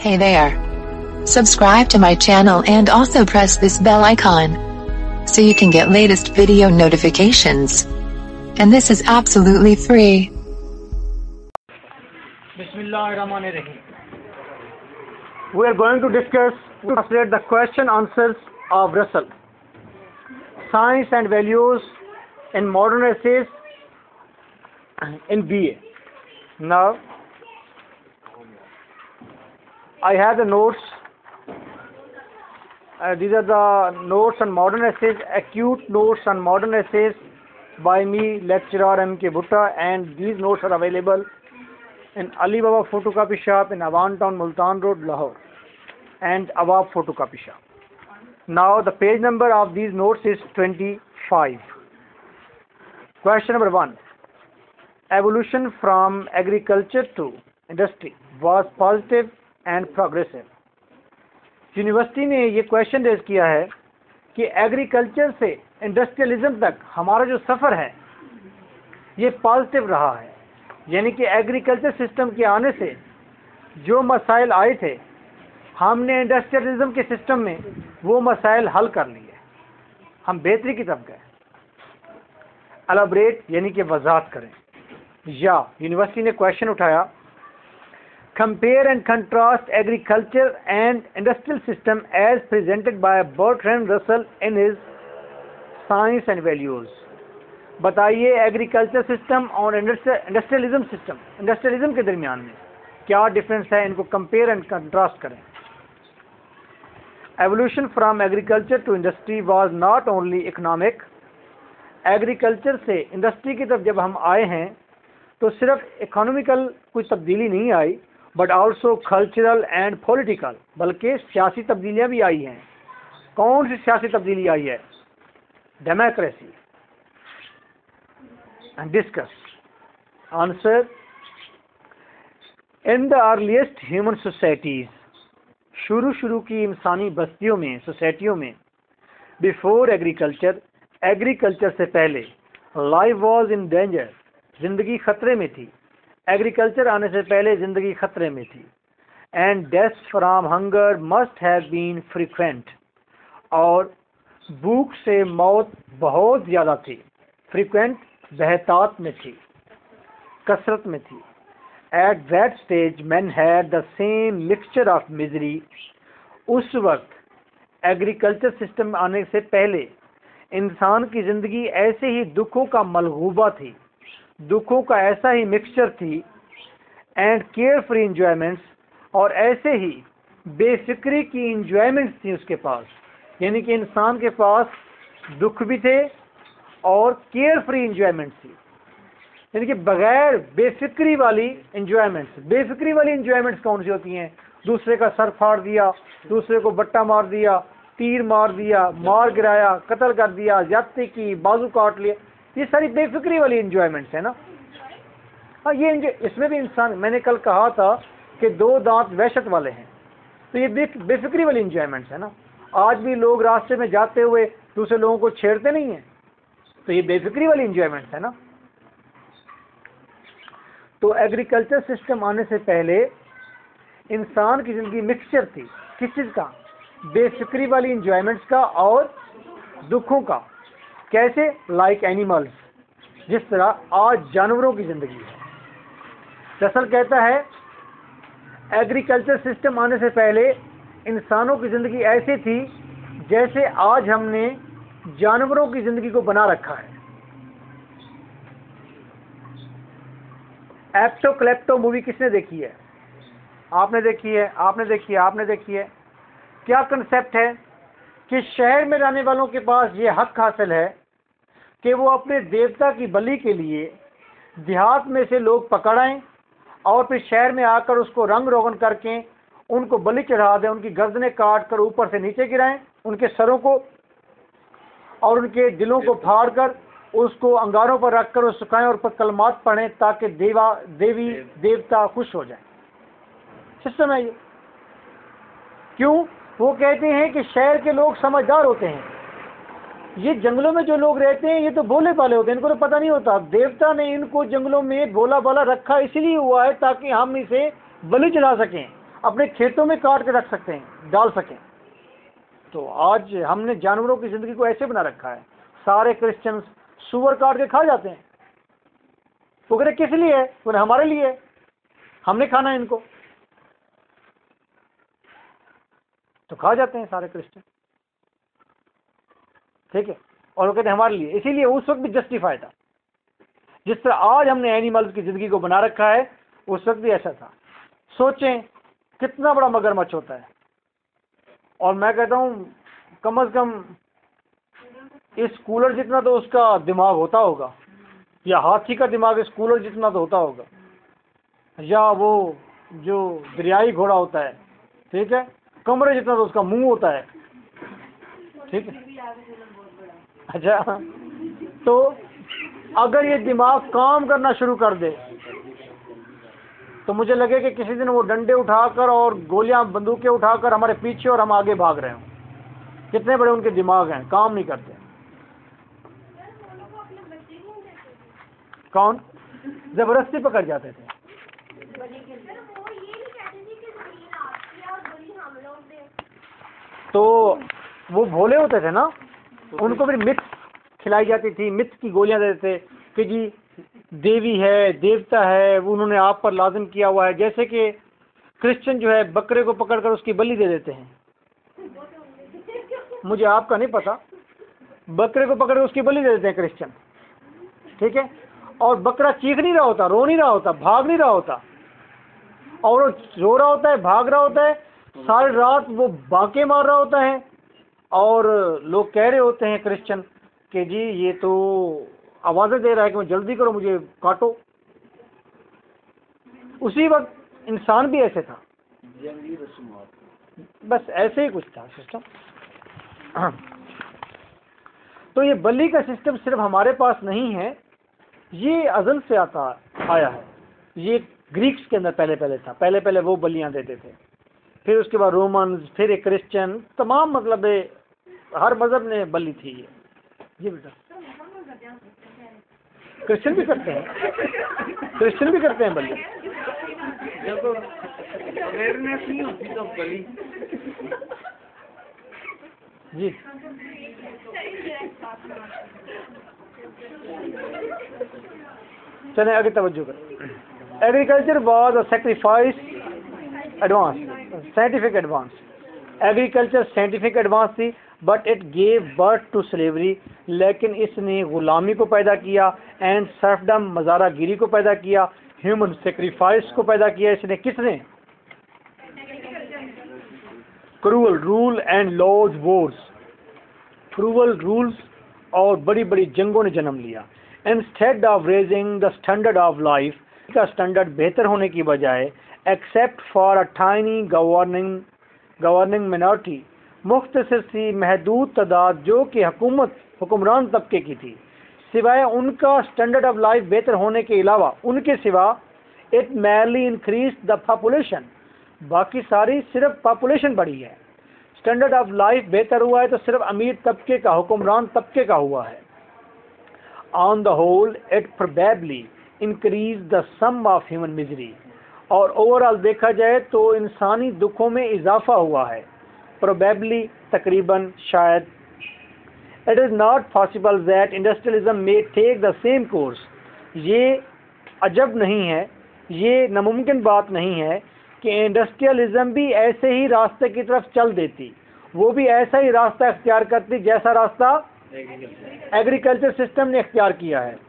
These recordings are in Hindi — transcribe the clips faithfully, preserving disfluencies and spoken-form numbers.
Hey there. Subscribe to my channel and also press this bell icon so you can get latest video notifications. And this is absolutely free. Bismillahirrahmanirrahim. We are going to discuss, translate the question answers of Russell. Science and values in modern essays in B A. Now, I have the notes. Uh, these are the notes on modern essays, acute notes on modern essays by me, lecturer M K Bhutta, and these notes are available in Ali Baba photocopy shop in Awan Town, Multan Road, Lahore, and Awab photocopy shop. Now the page number of these notes is twenty-five. Question number one. Evolution from agriculture to industry was positive and progressive. University ने ये क्वेश्चन रेज किया है कि एग्रीकल्चर से इंडस्ट्रियलिज्म तक हमारा जो सफ़र है ये पॉजिटिव रहा है, यानी कि एग्रीकल्चर सिस्टम के आने से जो मसाइल आए थे हमने इंडस्ट्रियलिज्म के सिस्टम में वो मसाइल हल कर लिए, हम बेहतरी की तरफ गए। एलाबरेट यानी कि वजाहत करें। या यूनिवर्सिटी ने क्वेश्चन उठाया, compare and contrast agriculture and industrial system as presented by Bertrand Russell in his science and values. बताइए एग्रीकल्चर सिस्टम और इंडस्ट्रियलिज्म सिस्टम इंडस्ट्रियलिज्म के दरमियान में क्या डिफरेंस है, इनको कंपेयर एंड कंट्रास्ट करें। Evolution from agriculture to industry was not only economic. Agriculture से इंडस्ट्री की तरफ जब हम आए हैं तो सिर्फ इकोनॉमिकल कोई तब्दीली नहीं आई, but also cultural and political, बल्कि सियासी तब्दीलियाँ भी आई हैं। कौन सी सियासी तब्दीली आई है? Democracy. And discuss answer. In the earliest human societies, शुरू शुरू की इंसानी बस्तियों में, सोसाइटियों में, बिफोर एग्रीकल्चर, एग्रीकल्चर से पहले, लाइफ वॉज इन डेंजर, जिंदगी खतरे में थी। एग्रीकल्चर आने से पहले जिंदगी खतरे में थी। And deaths from hunger must have been frequent, और भूख से मौत बहुत ज़्यादा थी। फ्रीक्वेंट बहतात में थी, कसरत में थी। At that stage man had the same mixture of misery. उस वक्त एग्रीकल्चर सिस्टम आने से पहले इंसान की ज़िंदगी ऐसे ही दुखों का मलगूबा थी, दुखों का ऐसा ही मिक्सचर थी। एंड केयर फ्री इंजॉयमेंट्स, और ऐसे ही बेफिक्री की इंजॉयमेंट्स थी उसके पास, यानी कि इंसान के पास दुख भी थे और केयर फ्री इंजॉयमेंट्स थी, यानी कि बगैर बेफिक्री वाली इंजॉयमेंट्स। बेफिक्री वाली इंजॉयमेंट्स कौन सी होती हैं? दूसरे का सर फाड़ दिया, दूसरे को बट्टा मार दिया, तीर मार दिया, मार गिराया, कत्ल कर दिया, ज्यादती की, बाजू काट लिया, ये सारी बेफिक्री वाली इंजॉयमेंट्स है ना। हाँ, ये इसमें भी इंसान, मैंने कल कहा था कि दो दांत वहशत वाले हैं, तो ये बे, बेफिक्री वाली इंजॉयमेंट्स है ना। आज भी लोग रास्ते में जाते हुए दूसरे लोगों को छेड़ते नहीं हैं, तो ये बेफिक्री वाली इंजॉयमेंट्स है ना। तो एग्रीकल्चर सिस्टम आने से पहले इंसान की ज़िंदगी मिक्सचर थी, किस चीज़ का? बेफिक्री वाली इंजॉयमेंट्स का और दुखों का। कैसे? लाइक एनिमल्स, जिस तरह आज जानवरों की ज़िंदगी है। रसल कहता है एग्रीकल्चर सिस्टम आने से पहले इंसानों की ज़िंदगी ऐसी थी जैसे आज हमने जानवरों की ज़िंदगी को बना रखा है। एप्टो क्लेप्टो मूवी किसने देखी है? आपने देखी है, आपने देखी है, आपने देखी है। क्या कंसेप्ट है कि शहर में रहने वालों के पास ये हक हासिल है कि वो अपने देवता की बलि के लिए देहात में से लोग पकड़ाएं और फिर शहर में आकर उसको रंग रोगन करके उनको बलि चढ़ा दें, उनकी गर्दनें काट कर ऊपर से नीचे गिराएं, उनके सरों को और उनके दिलों को फाड़ कर उसको अंगारों पर रख कर सुखाएं और पर कलमात पढ़ें ताकि देवा देवी देवता खुश हो जाएं। सिस्टम है ये। क्यों? वो कहते हैं कि शहर के लोग समझदार होते हैं, ये जंगलों में जो लोग रहते हैं ये तो भोले भाले होते हैं, इनको तो पता नहीं होता। देवता ने इनको जंगलों में भोला भाला रखा इसलिए हुआ है ताकि हम इसे बलि चढ़ा सकें अपने खेतों में काट के रख सकते हैं, डाल सकें। तो आज हमने जानवरों की ज़िंदगी को ऐसे बना रखा है, सारे क्रिश्चियंस सुअर काट के खा जाते हैं। वो कहते किस लिए है? वो हमारे लिए है, हमने खाना है इनको, तो खा जाते हैं सारे क्रिश्चियन, ठीक है। और वो कहते हैं हमारे लिए, इसीलिए उस वक्त भी जस्टिफाई था। जिस तरह आज हमने एनिमल्स की ज़िंदगी को बना रखा है, उस वक्त भी ऐसा था। सोचें कितना बड़ा मगरमच्छ होता है, और मैं कहता हूँ कम से कम इस कूलर जितना तो उसका दिमाग होता होगा, या हाथी का दिमाग इस कूलर जितना तो होता होगा, या वो जो दरियाई घोड़ा होता है, ठीक है, कमरे जितना तो उसका मुंह होता है, ठीक है। अच्छा, तो अगर ये दिमाग काम करना शुरू कर दे तो मुझे लगे कि किसी दिन वो डंडे उठाकर और गोलियां बंदूकें उठाकर हमारे पीछे और हम आगे भाग रहे हों। कितने बड़े उनके दिमाग हैं, काम नहीं करते। कौन? जबरदस्ती पकड़ जाते थे। तो वो भोले होते थे ना, उनको भी मिथ खिलाई जाती थी, मिथ की गोलियां देते थे कि जी देवी है, देवता है, वो उन्होंने आप पर लाजिम किया हुआ है। जैसे कि क्रिश्चियन जो है बकरे को पकड़कर उसकी बलि दे देते हैं। मुझे आपका नहीं पता, बकरे को पकड़ कर उसकी बलि दे देते हैं क्रिश्चियन, ठीक है। और बकरा चीख नहीं रहा होता, रो नहीं रहा होता, भाग नहीं रहा होता, और वो रो रहा होता है, भाग रहा होता है, सारी रात वो बांके मार रहा होता है, और लोग कह रहे होते हैं क्रिश्चियन कि जी ये तो आवाज़ें दे रहा है कि जल्दी करो, मुझे काटो। उसी वक्त इंसान भी ऐसे था, बस ऐसे ही कुछ था सिस्टम। तो ये बलि का सिस्टम सिर्फ हमारे पास नहीं है, ये अज़ल से आता आया है। ये ग्रीक्स के अंदर पहले पहले था, पहले पहले वो बलियां देते थे, फिर उसके बाद रोमन्स, फिर एक क्रिश्चियन, तमाम मतलब हर मजहब ने बलि थी। ये ये बेटा क्रिश्चियन भी करते हैं, क्रिश्चियन भी करते हैं बलि। जब अवेयरनेस नहीं होती तो बलि जी। चलें आगे तवज्जो करें। Agriculture was a sacrifice advance, scientific advance. Agriculture scientific advance थी, but it gave birth to slavery, लेकिन इसने गुलामी को पैदा किया, एंड सर्फडम, मज़ारागिरी को पैदा किया, ह्यूमन सेक्रीफाइस को पैदा किया। इसने किसने? Cruel rule and laws wars, cruel rules और बड़ी बड़ी जंगों ने जन्म लिया। Instead of raising the standard of life, का स्टैंडर्ड बेहतर होने की बजाय, except for a tiny governing governing minority, मुख्तसर सी महदूद तादाद जो कि हुकूमत हुक्मरान तबके की थी, सिवाय उनका स्टैंडर्ड ऑफ लाइफ बेहतर होने के अलावा, उनके सिवा, it merely increase the population, बाकी सारी सिर्फ पॉपुलेशन बढ़ी है। स्टैंडर्ड ऑफ लाइफ बेहतर हुआ है तो सिर्फ अमीर तबके का, हुक्मरान तबके का हुआ है। On the whole it probably increase the sum of human misery, और ओवरऑल देखा जाए तो इंसानी दुखों में इजाफा हुआ है। प्रोबेबली तकरीबन, शायद। It is not possible that industrialism may take the same course, ये अजब नहीं है, ये नामुमकिन बात नहीं है कि इंडस्ट्रियलिज्म भी ऐसे ही रास्ते की तरफ चल देती, वो भी ऐसा ही रास्ता इख्तियार करती जैसा रास्ता एग्रीकल्चर सिस्टम ने इख्तियार किया है।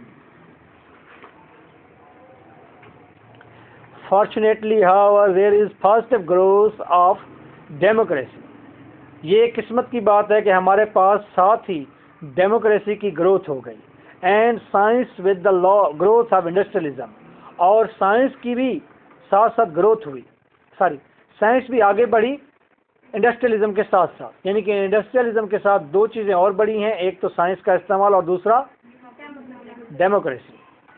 Fortunately, however, there is positive growth of democracy. ये किस्मत की बात है कि हमारे पास साथ ही डेमोक्रेसी की ग्रोथ हो गई, and science with the law growth of industrialism, और साइंस की भी साथ साथ ग्रोथ हुई, सॉरी साइंस भी आगे बढ़ी इंडस्ट्रियलिज्म के साथ साथ। यानी कि इंडस्ट्रियलिज्म के साथ दो चीज़ें और बढ़ी हैं, एक तो साइंस का इस्तेमाल और दूसरा democracy.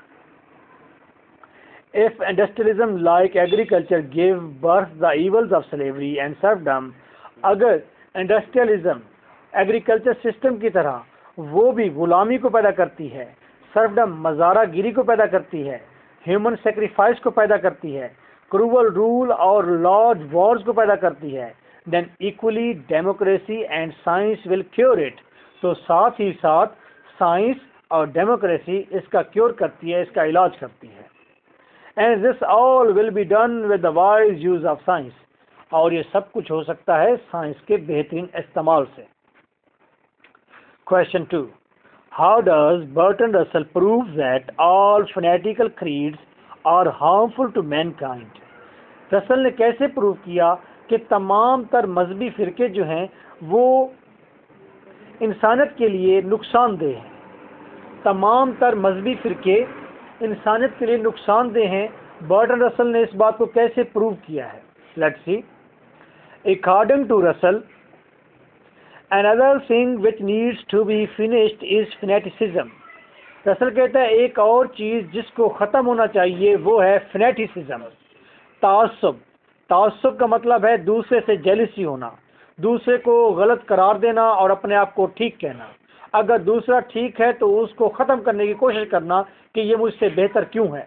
If industrialism like agriculture gave birth the evils of slavery and serfdom, अगर इंडस्ट्रियलिज्म एग्रीकल्चर सिस्टम की तरह वो भी गुलामी को पैदा करती है, सर्फडम मज़ारागिरी को पैदा करती है, ह्यूमन सेक्रीफाइस को पैदा करती है, क्रूवल रूल और लॉज वॉर्स को पैदा करती है, then equally democracy and science will cure it. तो साथ ही साथ साइंस और डेमोक्रेसी इसका क्योर करती है, इसका इलाज करती है। And this all will be done with the wise use of science. और ये सब कुछ हो सकता है साइंस के बेहतरीन इस्तेमाल से। Question two, how does Burton Russell prove that all fanatical creeds are harmful to mankind. Russell ने कैसे प्रूव किया कि तमाम तर मजहबी फिरके जो हैं वो इंसानियत के लिए नुकसानदेह हैं। तमाम तर मजहबी फिरके इंसानियत के लिए नुकसानदेह हैं। बर्टन रसल ने इस बात को कैसे प्रूव किया है? Let's see. According to Russell, another thing which needs to be finished is fanaticism. Russell कहता है एक और चीज़ जिसको ख़त्म होना चाहिए वो है फनेटिसिज्म, तासुब। तासुब का मतलब है दूसरे से जेलिसी होना, दूसरे को गलत करार देना और अपने आप को ठीक कहना। अगर दूसरा ठीक है तो उसको ख़त्म करने की कोशिश करना कि ये मुझसे बेहतर क्यों है।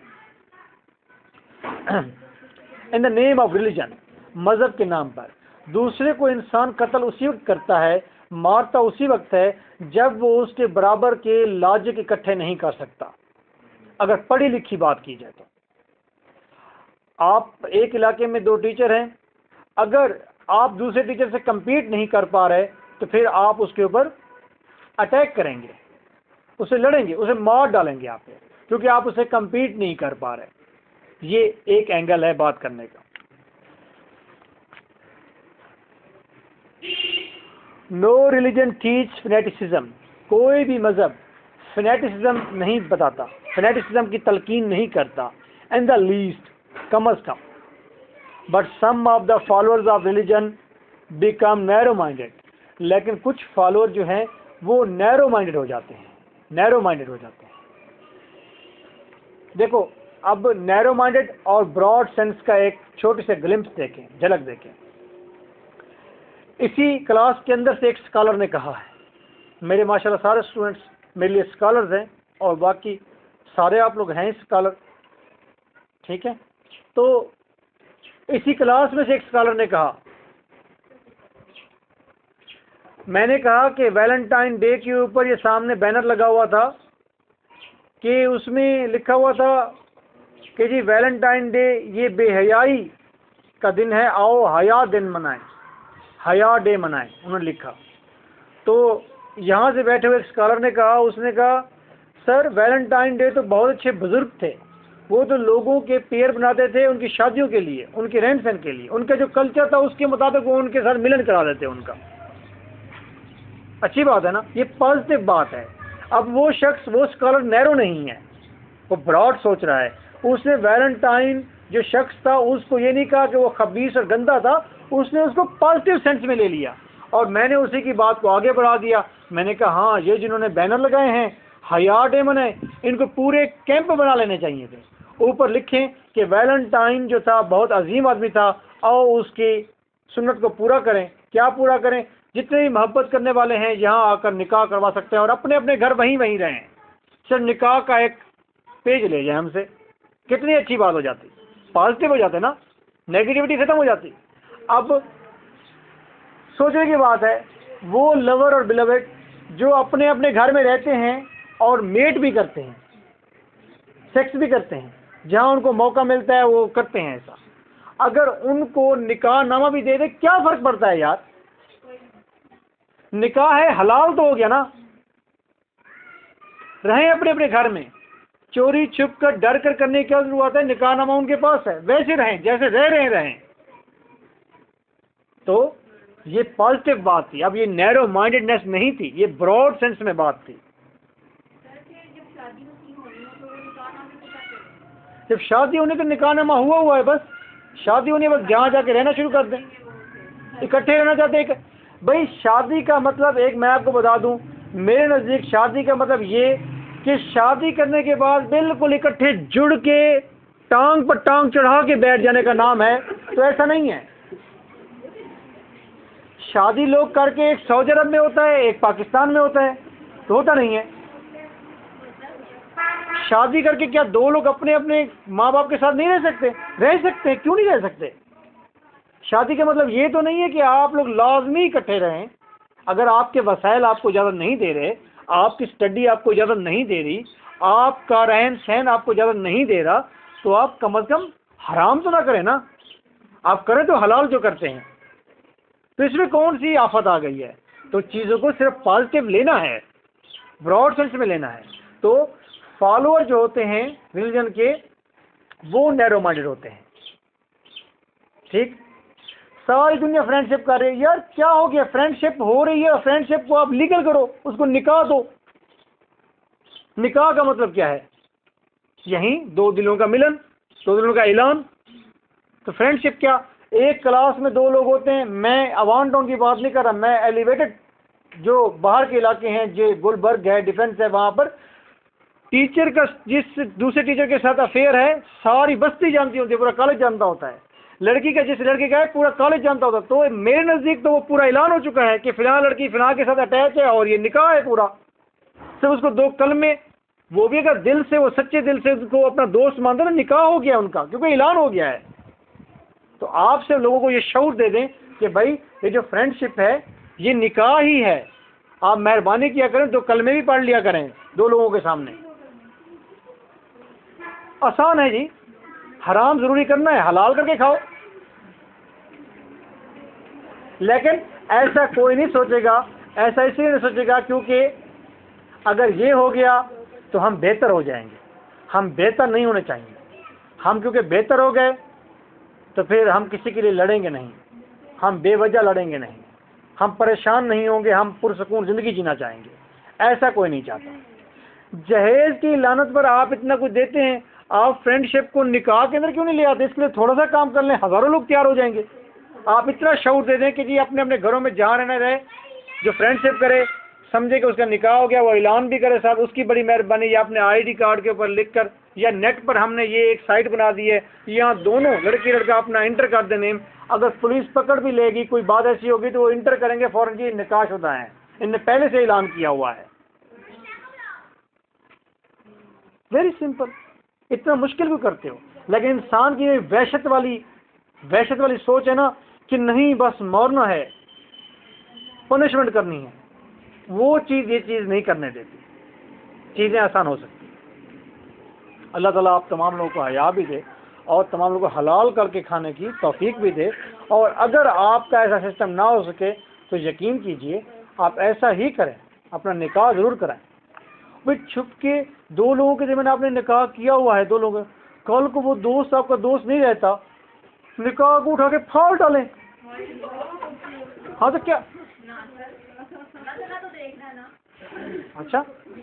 In the name of religion, मज़हब के नाम पर दूसरे को इंसान कत्ल उसी वक्त करता है, मारता उसी वक्त है जब वो उसके बराबर के लाजिक इकट्ठे नहीं कर सकता। अगर पढ़ी लिखी बात की जाए तो आप एक इलाके में दो टीचर हैं, अगर आप दूसरे टीचर से compete नहीं कर पा रहे तो फिर आप उसके ऊपर अटैक करेंगे, उसे लड़ेंगे, उसे मार डालेंगे आप पे, क्योंकि आप उसे compete नहीं कर पा रहे। ये एक एंगल है बात करने का। No religion teach fanaticism. कोई भी मजहब फनेटिसिज्म नहीं बताता, फनेटिसिज्म की तलकीन नहीं करता। एंड द लीस्ट, कम अज कम। But some of the followers of religion become narrow minded. लेकिन कुछ फॉलोअर जो हैं वो नैरो माइंडेड हो जाते हैं, नैरो माइंडेड हो जाते हैं। देखो, अब नैरो माइंडेड और ब्रॉड सेंस का एक छोटे से ग्लिम्स देखें, झलक देखें। इसी क्लास के अंदर से एक स्कॉलर ने कहा है, मेरे माशाल्लाह सारे स्टूडेंट्स मेरे लिए स्कॉलर्स हैं और बाकी सारे आप लोग हैं स्कॉलर, ठीक है। तो इसी क्लास में से एक स्कॉलर ने कहा, मैंने कहा कि वैलेंटाइन डे के ऊपर ये सामने बैनर लगा हुआ था कि उसमें लिखा हुआ था कि जी वैलेंटाइन डे ये बेहयाई का दिन है, आओ हया दिन मनाएं, हया डे मनाएं, उन्होंने लिखा। तो यहाँ से बैठे हुए एक स्कॉलर ने कहा, उसने कहा सर वैलेंटाइन डे तो बहुत अच्छे बुजुर्ग थे, वो तो लोगों के पेयर बनाते थे उनकी शादियों के लिए, उनके रहन सहन के लिए, उनका जो कल्चर था उसके मुताबिक वो उनके साथ मिलन करा देते उनका। अच्छी बात है ना, ये पॉजिटिव बात है। अब वो शख्स, वो स्कॉलर नैरो नहीं है, वो ब्रॉड सोच रहा है। उसने वैलेंटाइन जो शख्स था उसको ये नहीं कहा कि वो खबीस और गंदा था, उसने उसको पॉजिटिव सेंस में ले लिया और मैंने उसी की बात को आगे बढ़ा दिया। मैंने कहा हाँ, ये जिन्होंने बैनर लगाए हैं हया डे मनाए, इनको पूरे कैंप बना लेने चाहिए थे, ऊपर लिखें कि वैलेंटाइन जो था बहुत अजीम आदमी था, आओ उसकी सुन्नत को पूरा करें। क्या पूरा करें? जितने भी मोहब्बत करने वाले हैं यहाँ आकर निकाह करवा सकते हैं और अपने अपने घर वहीं वहीं रहें, सिर्फ निकाह का एक पेज ले जाए हमसे, कितनी अच्छी बात हो जाती, पॉजिटिव हो जाते ना, नेगेटिविटी खत्म हो जाती। अब सोचने की बात है, वो लवर और बिलवेड जो अपने अपने घर में रहते हैं और मेट भी करते हैं, सेक्स भी करते हैं, जहाँ उनको मौका मिलता है वो करते हैं ऐसा, अगर उनको निकाह नामा भी दे दे क्या फर्क पड़ता है यार? निकाह है, हलाल तो हो गया ना। रहें अपने अपने घर में, चोरी छुप कर डर कर करने की क्या जरूरत है? निकाह नामा उनके पास है, वैसे रहें जैसे रह रहे रहें। तो ये पॉजिटिव बात थी। अब ये नैरो माइंडेडनेस नहीं थी, ये ब्रॉड सेंस में बात थी। जब शादी होने तो निकाहनामा हुआ हुआ है, बस शादी होने बस जहाँ जाके रहना शुरू कर दें, इकट्ठे रहना चाहते हैं भाई। शादी का मतलब एक मैं आपको बता दूं, मेरे नज़दीक शादी का मतलब ये कि शादी करने के बाद बिल्कुल इकट्ठे जुड़ के टांग पर टांग चढ़ा के बैठ जाने का नाम है, तो ऐसा नहीं है। शादी लोग करके एक सऊदी अरब में होता है, एक पाकिस्तान में होता है, तो होता नहीं है। शादी करके क्या दो लोग अपने अपने माँ बाप के साथ नहीं रह सकते? रह सकते हैं, क्यों नहीं रह सकते? शादी का मतलब ये तो नहीं है कि आप लोग लाजमी इकट्ठे रहें। अगर आपके वसाइल आपको इजाज़त नहीं दे रहे, आपकी स्टडी आपको इजाज़त नहीं दे रही, आपका रहन सहन आपको इजाज़त नहीं दे रहा, तो आप कम अज़ कम हराम तो ना करें ना, आप करें तो हलाल जो करते हैं। तो इसमें कौन सी आफत आ गई है? तो चीज़ों को सिर्फ पॉजिटिव लेना है, ब्रॉड सेंस में लेना है। तो फॉलोअर जो होते हैं रिलीजन के, वो नैरो माइंडेड होते हैं। ठीक, सारी दुनिया फ्रेंडशिप कर रही है, यार क्या हो गया? फ्रेंडशिप हो रही है, फ्रेंडशिप को आप लीगल करो, उसको निकाह दो। निकाह का मतलब क्या है? यही दो दिलों का मिलन, दो दिलों का ऐलान। तो फ्रेंडशिप क्या? एक क्लास में दो लोग होते हैं, मैं अवान टाउन की बात नहीं कर रहा, मैं एलिवेटेड जो बाहर के इलाके हैं, जो गुलबर्ग है, डिफेंस है, वहाँ पर टीचर का जिस दूसरे टीचर के साथ अफेयर है, सारी बस्ती जानती होती है, पूरा कॉलेज जानता होता है। लड़की का जिस लड़के का है, पूरा कॉलेज जानता होता है। तो मेरे नज़दीक तो वो पूरा ऐलान हो चुका है कि फिलहाल लड़की फिलहाल के साथ अटैच है और ये निकाह है पूरा। सिर्फ उसको दो कलमे, वो भी अगर दिल से, वो सच्चे दिल से उसको अपना दोस्त मानते ना, निकाह हो गया उनका, क्योंकि ऐलान हो गया है। तो आप से लोगों को ये शऊर दे दें कि भाई ये जो फ्रेंडशिप है ये निकाह ही है। आप मेहरबानी किया करें, दो कलमे भी पढ़ लिया करें दो लोगों के सामने। आसान है जी, हराम जरूरी करना है, हलाल करके खाओ। लेकिन ऐसा कोई नहीं सोचेगा, ऐसा इसलिए नहीं सोचेगा क्योंकि अगर ये हो गया तो हम बेहतर हो जाएंगे। हम बेहतर नहीं होने चाहिए। हम क्योंकि बेहतर हो गए तो फिर हम किसी के लिए लड़ेंगे नहीं, हम बेवजह लड़ेंगे नहीं, हम परेशान नहीं होंगे, हम पुरसकून ज़िंदगी जीना चाहेंगे। ऐसा कोई नहीं चाहता। जहेज की लानत पर आप इतना कुछ देते हैं, आप फ्रेंडशिप को निकाह के अंदर क्यों नहीं ले आते? इसके लिए थोड़ा सा काम कर लें, हज़ारों लोग तैयार हो जाएंगे। आप इतना शऊर दे दें कि जी अपने अपने घरों में जहाँ रहना रहे, जो फ्रेंडशिप करे समझे कि उसका निकाह हो गया, वो ऐलान भी करे साहब, उसकी बड़ी मेहरबानी। या अपने आईडी कार्ड के ऊपर लिखकर, या नेट पर हमने ये एक साइट बना दी है, यहाँ दोनों लड़की लड़का अपना इंटर कर दे नेम। अगर पुलिस पकड़ भी लेगी, कोई बात ऐसी होगी तो वो इंटर करेंगे फौरन जी निकाह शुदा है, इनने पहले से ऐलान किया हुआ है। Very simple. इतना मुश्किल क्यों करते हो? लेकिन इंसान की वहशत वाली वहशत वाली सोच है ना कि नहीं बस मरना है, पनिशमेंट करनी है, वो चीज़ ये चीज़ नहीं करने देती। चीज़ें आसान हो सकती। अल्लाह ताला आप तमाम लोगों को हया भी दे और तमाम लोगों को हलाल करके खाने की तौफीक भी दे। और अगर आपका ऐसा सिस्टम ना हो सके तो यकीन कीजिए आप ऐसा ही करें, अपना निकाह ज़रूर कराएं। भाई छुप के दो लोगों के ज़मीन आपने निकाह किया हुआ है, दो लोग, कल को वो दोस्त आपका दोस्त नहीं रहता, निकाह को उठा के फाड़ डालें। हाँ तो क्या? अच्छा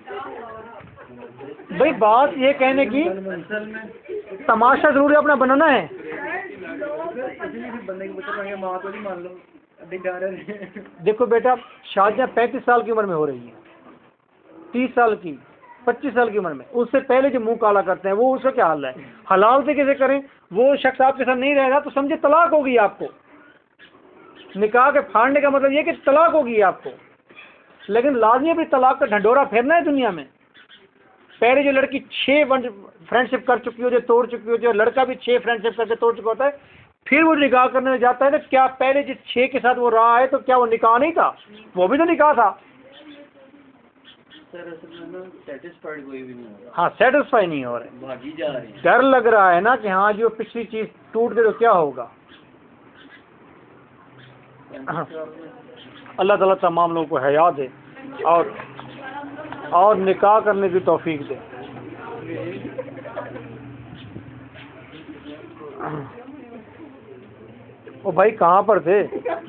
भाई बात ये कहने की, तमाशा जरूर अपना बनाना है। देखो बेटा, शादियाँ पैंतीस साल की उम्र में हो रही है, तीस साल की, पच्चीस साल की उम्र में। उससे पहले जो मुंह काला करते हैं वो उसका क्या हाल है? हलाल से कैसे करें? वो शख्स आपके साथ नहीं रहेगा तो समझे तलाक होगी आपको। निकाह के फाड़ने का मतलब ये कि तलाक होगी आपको। लेकिन लाजमी भी तलाक का ढंडोरा फेरना है दुनिया में। पहले जो लड़की छः फ्रेंडशिप कर चुकी हो, जो तोड़ चुकी हो, जो लड़का भी छः फ्रेंडशिप करके तोड़ चुका होता है, फिर वो निकाह करने में जाता है तो क्या पहले जिस छः के साथ वो रहा है तो क्या वो निकाह नहीं था? वो भी तो निकाह था। सर असल में ना सेटिस्फाइड कोई भी नहीं हो रहा। हाँ सेटिस्फाई नहीं हो रहे, भागी जा रहे हैं। डर लग रहा है ना कि हाँ जो पिछली चीज़ टूट गई तो क्या होगा। अल्लाह ताला तमाम लोगों को हया दे और और निकाह करने की तौफीक दे। ओ भाई कहाँ पर थे?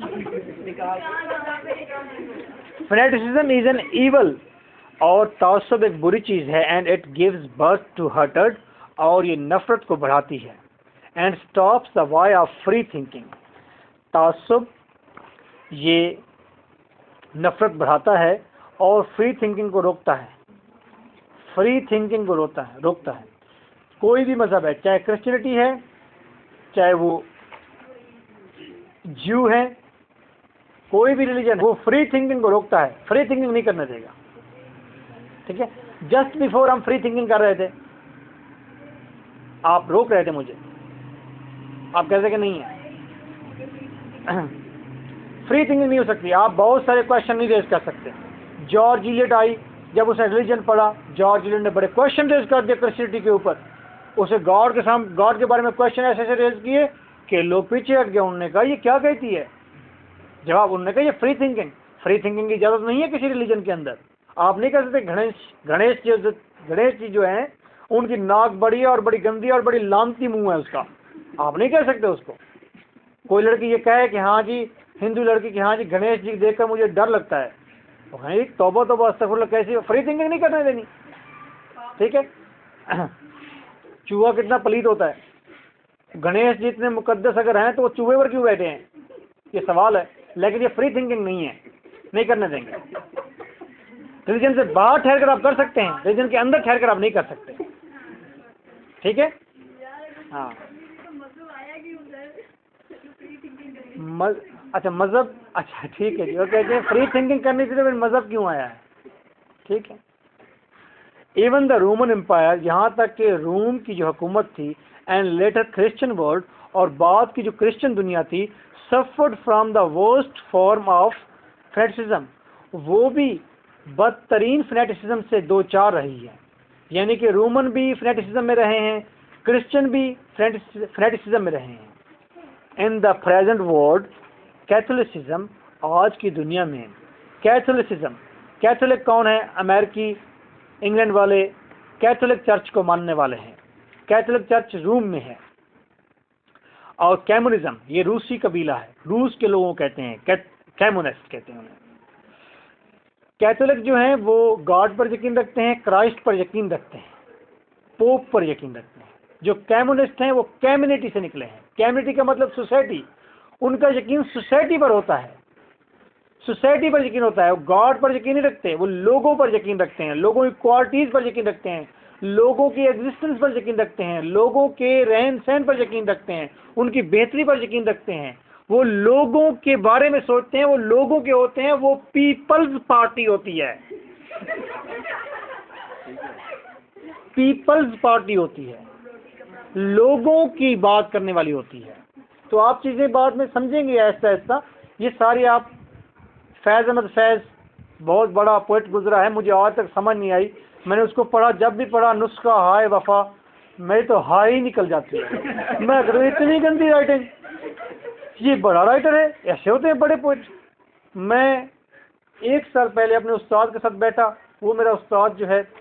फैनेटिसिज्म इज एन ईवल, और तासुब एक बुरी चीज़ है, and it gives birth to hatred, और ये नफरत को बढ़ाती है, and stops the way of free thinking. तासुब ये नफरत बढ़ाता है और फ्री थिंकिंग को रोकता है। फ्री थिंकिंग को रोकता है रोकता है कोई भी मज़हब है, चाहे क्रिश्चियनिटी है, चाहे वो ज्यू है, कोई भी रिलीजन, वो फ्री थिंकिंग को रोकता है, फ्री थिंकिंग नहीं करने देगा। ठीक है। जस्ट बिफोर हम फ्री थिंकिंग कर रहे थे, आप रोक रहे थे मुझे, आप कहते कि नहीं है। फ्री थिंकिंग नहीं हो सकती, आप बहुत सारे क्वेश्चन नहीं रेज कर सकते। जॉर्ज इलियट आई, जब उसने रिलीजन पढ़ा, जॉर्ज इलियट ने बड़े क्वेश्चन रेज कर दिए क्रिश्चियनिटी के ऊपर। उसे गॉड के सामने, गॉड के बारे में क्वेश्चन ऐसे ऐसे रेज किए कि लोग पीछे हट गए। उन्होंने कहा ये क्या कहती है, जवाब उन्होंने कहा ये फ्री थिंकिंग। फ्री थिंकिंग की इजाजत नहीं है किसी रिलीजन के अंदर। आप नहीं कह सकते गणेश गणेश जी जो गणेश जी जो हैं उनकी नाक बड़ी है और बड़ी गंदी है और बड़ी लानती मुंह है उसका, आप नहीं कह सकते उसको। कोई लड़की ये कहे कि हाँ जी, हिंदू लड़की कि हाँ जी गणेश जी देखकर मुझे डर लगता है, तो भाई तौबा तौबा अस्तगफुरुल्लाह, कैसी फ्री थिंकिंग नहीं करने देनी, ठीक है। चूहा कितना पलीत होता है, गणेश जी इतने मुकद्दस अगर हैं तो वो चूहे पर क्यों बैठे हैं, ये सवाल है। लेकिन ये फ्री थिंकिंग नहीं है, नहीं करने देंगे। रिलीजन से बाहर ठहर कर आप कर सकते हैं, रिलीजन के अंदर ठहर कर आप नहीं कर सकते, ठीक है। हाँ मज, अच्छा मजहब, अच्छा ठीक है जी, वो कहते हैं फ्री थिंकिंग करनी थी तो फिर मजहब क्यों आया है, ठीक है। इवन द रोमन एम्पायर, यहाँ तक कि रोम की जो हुकूमत थी, एंड लेटर क्रिश्चियन वर्ल्ड, और बाद की जो क्रिश्चियन दुनिया थी, suffered from the worst form of fanaticism, वो भी बदतरीन फैनेटिसिज्म से दो चार रही है। यानी कि रोमन भी फैनेटिसिज्म में रहे हैं, क्रिश्चियन भी फैनेटिसिज्म में रहे हैं। In the present world Catholicism, आज की दुनिया में कैथोलिसिज्म, कैथोलिक कौन है, अमेरिकी इंग्लैंड वाले कैथोलिक चर्च को मानने वाले हैं, कैथोलिक चर्च रूम में है। और कैमोनिज्म, ये रूसी कबीला है, रूस के लोगों कहते हैं, कैमोनिस्ट कहते हैं उन्हें। कैथोलिक जो हैं वो गॉड पर यकीन रखते हैं, क्राइस्ट पर यकीन रखते हैं, पोप पर यकीन रखते हैं। जो कैमोनिस्ट हैं वो कैम्युनिटी से निकले हैं, कैम्युनिटी का मतलब सोसाइटी, उनका यकीन सोसाइटी पर होता है, सोसाइटी पर यकीन होता है। वो गॉड पर यकीन नहीं रखते, वो लोगों पर यकीन रखते हैं, लोगों की क्वालिटीज़ पर यकीन रखते हैं, लोगों की एग्जिस्टेंस पर यकीन रखते हैं, लोगों के रहन सहन पर यकीन रखते हैं, उनकी बेहतरी पर यकीन रखते हैं। वो लोगों के बारे में सोचते हैं, वो लोगों के होते हैं, वो पीपल्स पार्टी होती है, पीपल्स पार्टी होती है, लोगों की बात करने वाली होती है। तो आप चीज़ें बाद में समझेंगे ऐसा ऐसा। ये सारी आप, फैज़ अहमद फैज़ बहुत बड़ा पोइट गुजरा है, मुझे आज तक समझ नहीं आई। मैंने उसको पढ़ा, जब भी पढ़ा नुस्खा हाय वफा, मेरी तो हाय ही निकल जाती है। मैं करूँ इतनी गंदी राइटिंग, ये बड़ा राइटर है, ऐसे होते हैं बड़े पोइट। मैं एक साल पहले अपने उस्ताद के साथ बैठा, वो मेरा उस्ताद जो है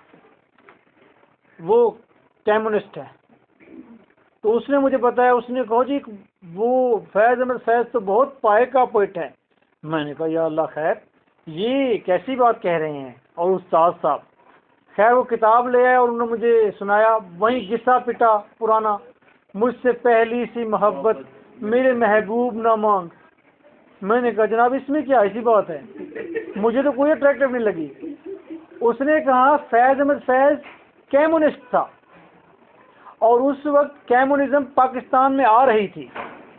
वो कैमोनिस्ट है, तो उसने मुझे बताया, उसने कहा जी वो फैज़ अहमद फैज़ तो बहुत पाए का पोइट है। मैंने कहा या अल्लाह खैर, ये कैसी बात कह रहे हैं। और उस्ताद साहब खैर वो किताब ले आए और उन्होंने मुझे सुनाया, वहीं घिसा पिटा पुराना, मुझसे पहली सी मोहब्बत मेरे महबूब ना मांग। मैंने कहा जनाब इसमें क्या ऐसी बात है, मुझे तो कोई अट्रैक्टिव नहीं लगी। उसने कहा फैज़ अहमद फैज़ कैमोनिस्ट था और उस वक्त कैमोनिज्म पाकिस्तान में आ रही थी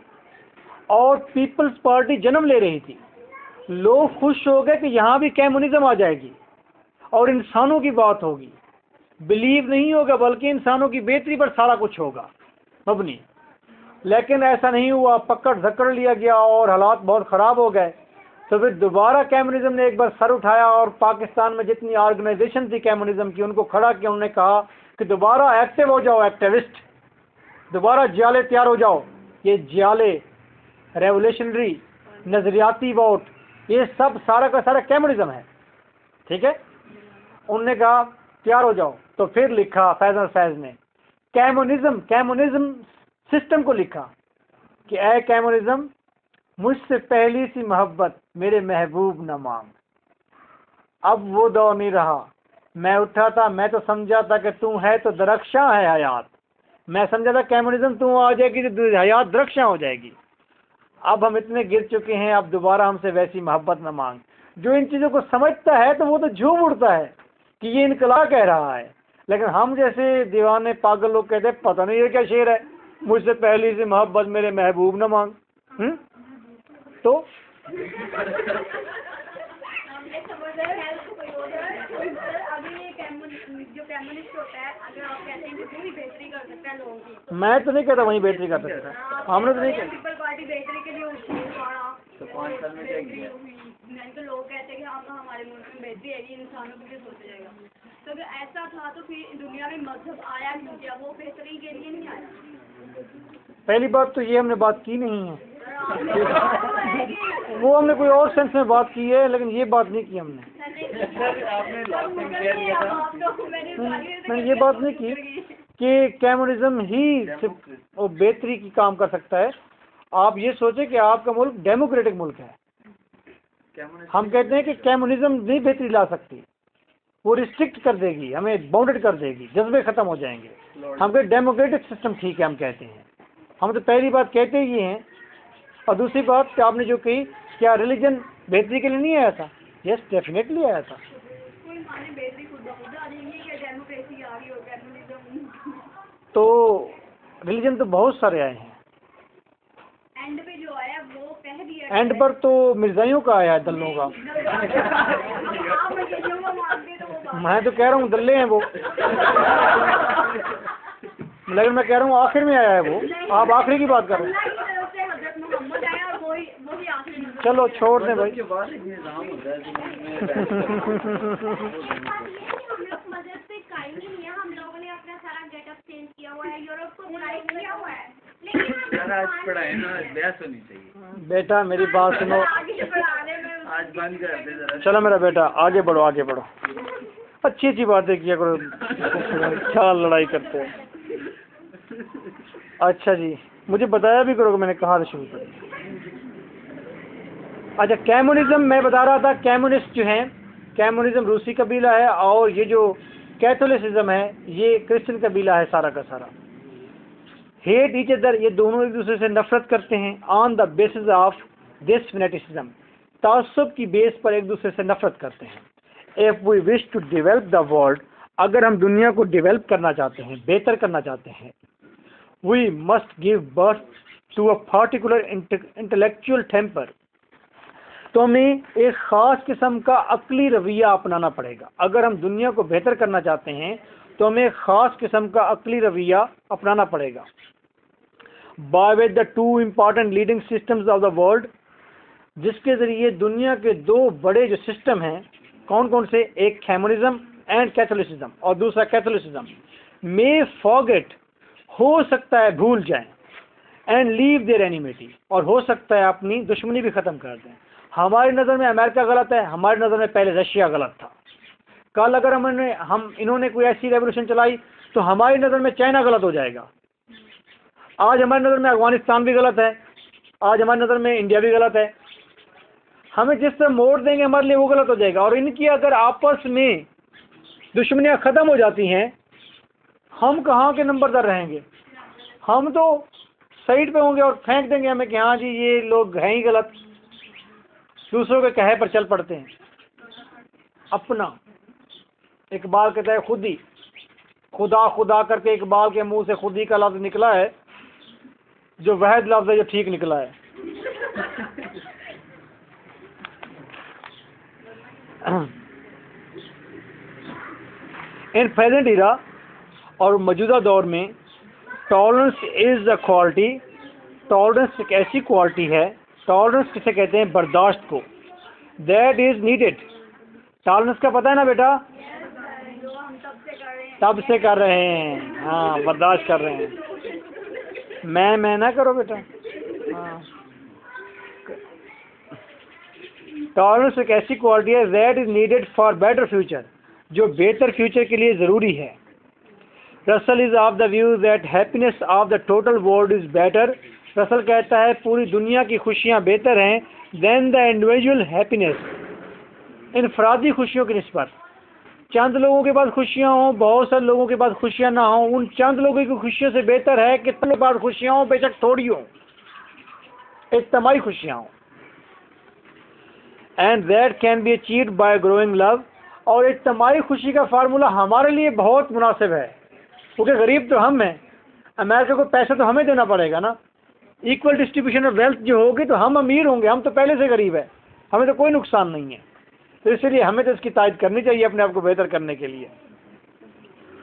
और पीपल्स पार्टी जन्म ले रही थी। लोग खुश हो गए कि यहाँ भी कैमोनिज्म आ जाएगी और इंसानों की बात होगी, बिलीव नहीं होगा बल्कि इंसानों की बेहतरी पर सारा कुछ होगा मबनी। लेकिन ऐसा नहीं हुआ, पकड़ धक्कड़ लिया गया और हालात बहुत ख़राब हो गए। तो फिर दोबारा कैमोनिज्म ने एक बार सर उठाया और पाकिस्तान में जितनी ऑर्गेनाइजेशन थी कैमोनिज्म की उनको खड़ा किया। उन्होंने कहा कि दोबारा एक्टिव हो जाओ, एक्टिविस्ट, दोबारा जियाले तैयार हो जाओ। ये जियाले, रेवोल्यूशनरी, नज़रियाती वोट, ये सब सारा का सारा कैमोनिज्म है, ठीक है। उनने कहा तैयार हो जाओ। तो फिर लिखा फैज़ अहमद फैज़ ने कैमोनिज्म, कैमोनिज्म सिस्टम को लिखा कि ए कैमोनिज्म, मुझसे पहली सी मोहब्बत मेरे महबूब न मांग। अब वो दौर नहीं रहा, मैं उठा था, मैं तो समझा था कि तू है तो दरख्शां है हयात, मैं समझा था कैमोनिज्म तू आ जाएगी तो हयात दरख्शां हो जाएगी। अब हम इतने गिर चुके हैं, अब दोबारा हमसे वैसी मोहब्बत न मांग। जो इन चीज़ों को समझता है तो वो तो झूम उड़ता है कि ये इनकलाब कह रहा है, लेकिन हम जैसे दीवाने पागल लोग कहते हैं पता नहीं ये क्या शेर है, मुझसे पहली सी मोहब्बत मेरे महबूब न मांग। हुँ? तो अभी ये कम्युनिस्ट होता है, अगर आप कहते हैं कि वो ही बेहतरी कर सकता है लोगों की, मैं तो नहीं कहता वही बेहतरी कर सकता है, हमने तो नहीं कहता। पीपल पार्टी बेहतरी के लिए उठी है, तो पाँच साल में क्या किया? नहीं तो लोग कहते हैं कि हाँ हमारे मुल्क में बेहतरी है, ये इंसानों के लिए सोचा जाएगा। तो अगर ऐसा था तो फिर दुनिया में मजहब आया क्यों? क्या वो बेहतरी के लिए नहीं आया? पहली बात तो ये हमने बात की नहीं है, वो हमने कोई और सेंस में बात की है, लेकिन ये बात नहीं की हमने। आपने लास्ट टाइम क्या दिया था? मैंने ये बात नहीं की कि कम्युनिज्म ही सिर्फ वो बेहतरी की काम कर सकता है। आप ये सोचे कि आपका मुल्क डेमोक्रेटिक मुल्क है, हम कहते हैं कि कम्युनिज्म नहीं बेहतरी ला सकती, वो रिस्ट्रिक्ट कर देगी, हमें बाउंडेड कर देगी, जज्बे खत्म हो जाएंगे। हम कहते डेमोक्रेटिक सिस्टम ठीक है, हम कहते हैं। हम तो पहली बात कहते ही हैं। और दूसरी बात कि आपने जो कही, क्या रिलीजन बेहतरी के लिए नहीं आया था? यस, डेफिनेटली आया था। कोई माने बेहतरी खुद ब खुद आ जाएगी कि डेमोक्रेसी आ रही हो, कम्युनिज्म? तो रिलीजन तो बहुत सारे आए हैं, एंड पे जो आया वो कह दिया, एंड पर तो मिर्जाइयों का आया है, दल्लों का। आप मजहबियों को मानते तो वो बात। मैं तो कह रहा हूँ दल्ले हैं वो, लेकिन मैं कह रहा हूँ आखिर में आया है वो। आप आखिरी की बात कर रहे हैं। अल्लाह की तरफ से हज़रत मोहम्मद आया और वही वही आखिरी नबी। चलो छोड़ दें भाई। के बाद एक निज़ाम होता है जो उसमें मजहब से कायम ही नहीं है, हम लोगों ने अपना सारा गेटअप चेंज किया हुआ है, यूरोप को बुराई किया हुआ है, लेकिन यार आज पढ़ाए ना, बहस होनी चाहिए। बेटा मेरी बात सुनो, आगे बढ़ाने में आज बंद कर दे जरा। चलो मेरा बेटा आगे बढ़ो, आगे बढ़ो, अच्छी अच्छी बातें किया करो, क्या लड़ाई करते हो। अच्छा जी, मुझे बताया भी करो कि मैंने कहाँ से शुरू किया। अच्छा, कम्युनिज्म मैं बता रहा था, कम्युनिस्ट जो हैं, कम्युनिज्म रूसी कबीला है, और ये जो कैथोलिसिज्म है ये क्रिश्चियन कबीला है सारा का सारा। हेट ईच अदर, ये दोनों एक दूसरे से नफरत करते हैं। On the basis of this fanaticism, तासुब की बेस पर एक दूसरे से नफरत करते हैं। If we wish to develop the world, अगर हम दुनिया को डेवलप करना चाहते हैं, बेहतर करना चाहते हैं, we must give birth to a particular intellectual temper, तो हमें एक ख़ास किस्म का अक्ली रवैया अपनाना पड़ेगा। अगर हम दुनिया को बेहतर करना चाहते हैं तो हमें एक ख़ास किस्म का अक्ली रवैया अपनाना पड़ेगा। By with the two important leading systems of the world, जिसके ज़रिए दुनिया के दो बड़े जो सिस्टम हैं, कौन कौन से? एक कम्युनिज्म एंड कैथोलिसिज्म, और दूसरा कैथोलिसिज्म। मे फॉरगेट, हो सकता है भूल जाएं, एंड लीव देयर एनिमिटी, और हो सकता है अपनी दुश्मनी भी ख़त्म कर दें। हमारी नज़र में अमेरिका गलत है, हमारी नज़र में पहले रशिया गलत था। कल अगर हमने हम इन्होंने कोई ऐसी रेवोल्यूशन चलाई तो हमारी नज़र में चाइना गलत हो जाएगा। आज हमारी नज़र में अफगानिस्तान भी गलत है, आज हमारी नज़र में इंडिया भी गलत है। हमें जिस तरह मोड़ देंगे हमारे लिए वो गलत हो जाएगा। और इनकी अगर आपस में दुश्मनियाँ ख़त्म हो जाती हैं, हम कहाँ के नंबरदार रहेंगे? हम तो साइड पे होंगे और फेंक देंगे हमें कि हाँ जी ये लोग हैं ही गलत, दूसरों के कहे पर चल पड़ते हैं। अपना इकबाल कहता है खुद ही, खुदा खुदा करके इकबाल के मुंह से खुद ही का लफ्ज़ निकला है, जो वहद लफ्ज़ है जो ठीक निकला है। इन प्रेजेंट इरा, और मौजूदा दौर में, tolerance is a quality, tolerance एक ऐसी क्वालिटी है, टॉलरेंस किसे कहते हैं? बर्दाश्त को। That is needed. टॉलरेंस का पता है ना बेटा? जो हम तब से कर रहे हैं, तब से कर रहे हैं, हाँ बर्दाश्त कर रहे हैं। मैं मैं ना करो बेटा। हाँ, टॉलरेंस एक ऐसी क्वालिटी है, that is needed for better future, जो बेहतर फ्यूचर के लिए ज़रूरी है। Russell is of the view that happiness of the total world is better. रसल कहता है पूरी दुनिया की खुशियाँ बेहतर हैं देन द इंडिविजुअल हैप्पीनेस, इनफरादी खुशियों की निस्बत। चंद लोगों के पास खुशियाँ हों, बहुत सारे लोगों के पास खुशियाँ ना हों, उन चंद लोगों की खुशियों से बेहतर है कि कितने पास खुशियाँ हों, बेशक थोड़ी हों, इज्तिमाई खुशियाँ हों। And that can be achieved by growing love, और इज्तिमाई खुशी का फार्मूला हमारे लिए बहुत मुनासिब है, क्योंकि गरीब तो हम हैं। अमेरिका को पैसा तो हमें देना पड़ेगा ना। इक्वल डिस्ट्रीब्यूशन ऑफ वेल्थ जो होगी तो हम अमीर होंगे, हम तो पहले से गरीब है, हमें तो कोई नुकसान नहीं है। तो इसलिए हमें तो इसकी तायद करनी चाहिए अपने आप को बेहतर करने के लिए।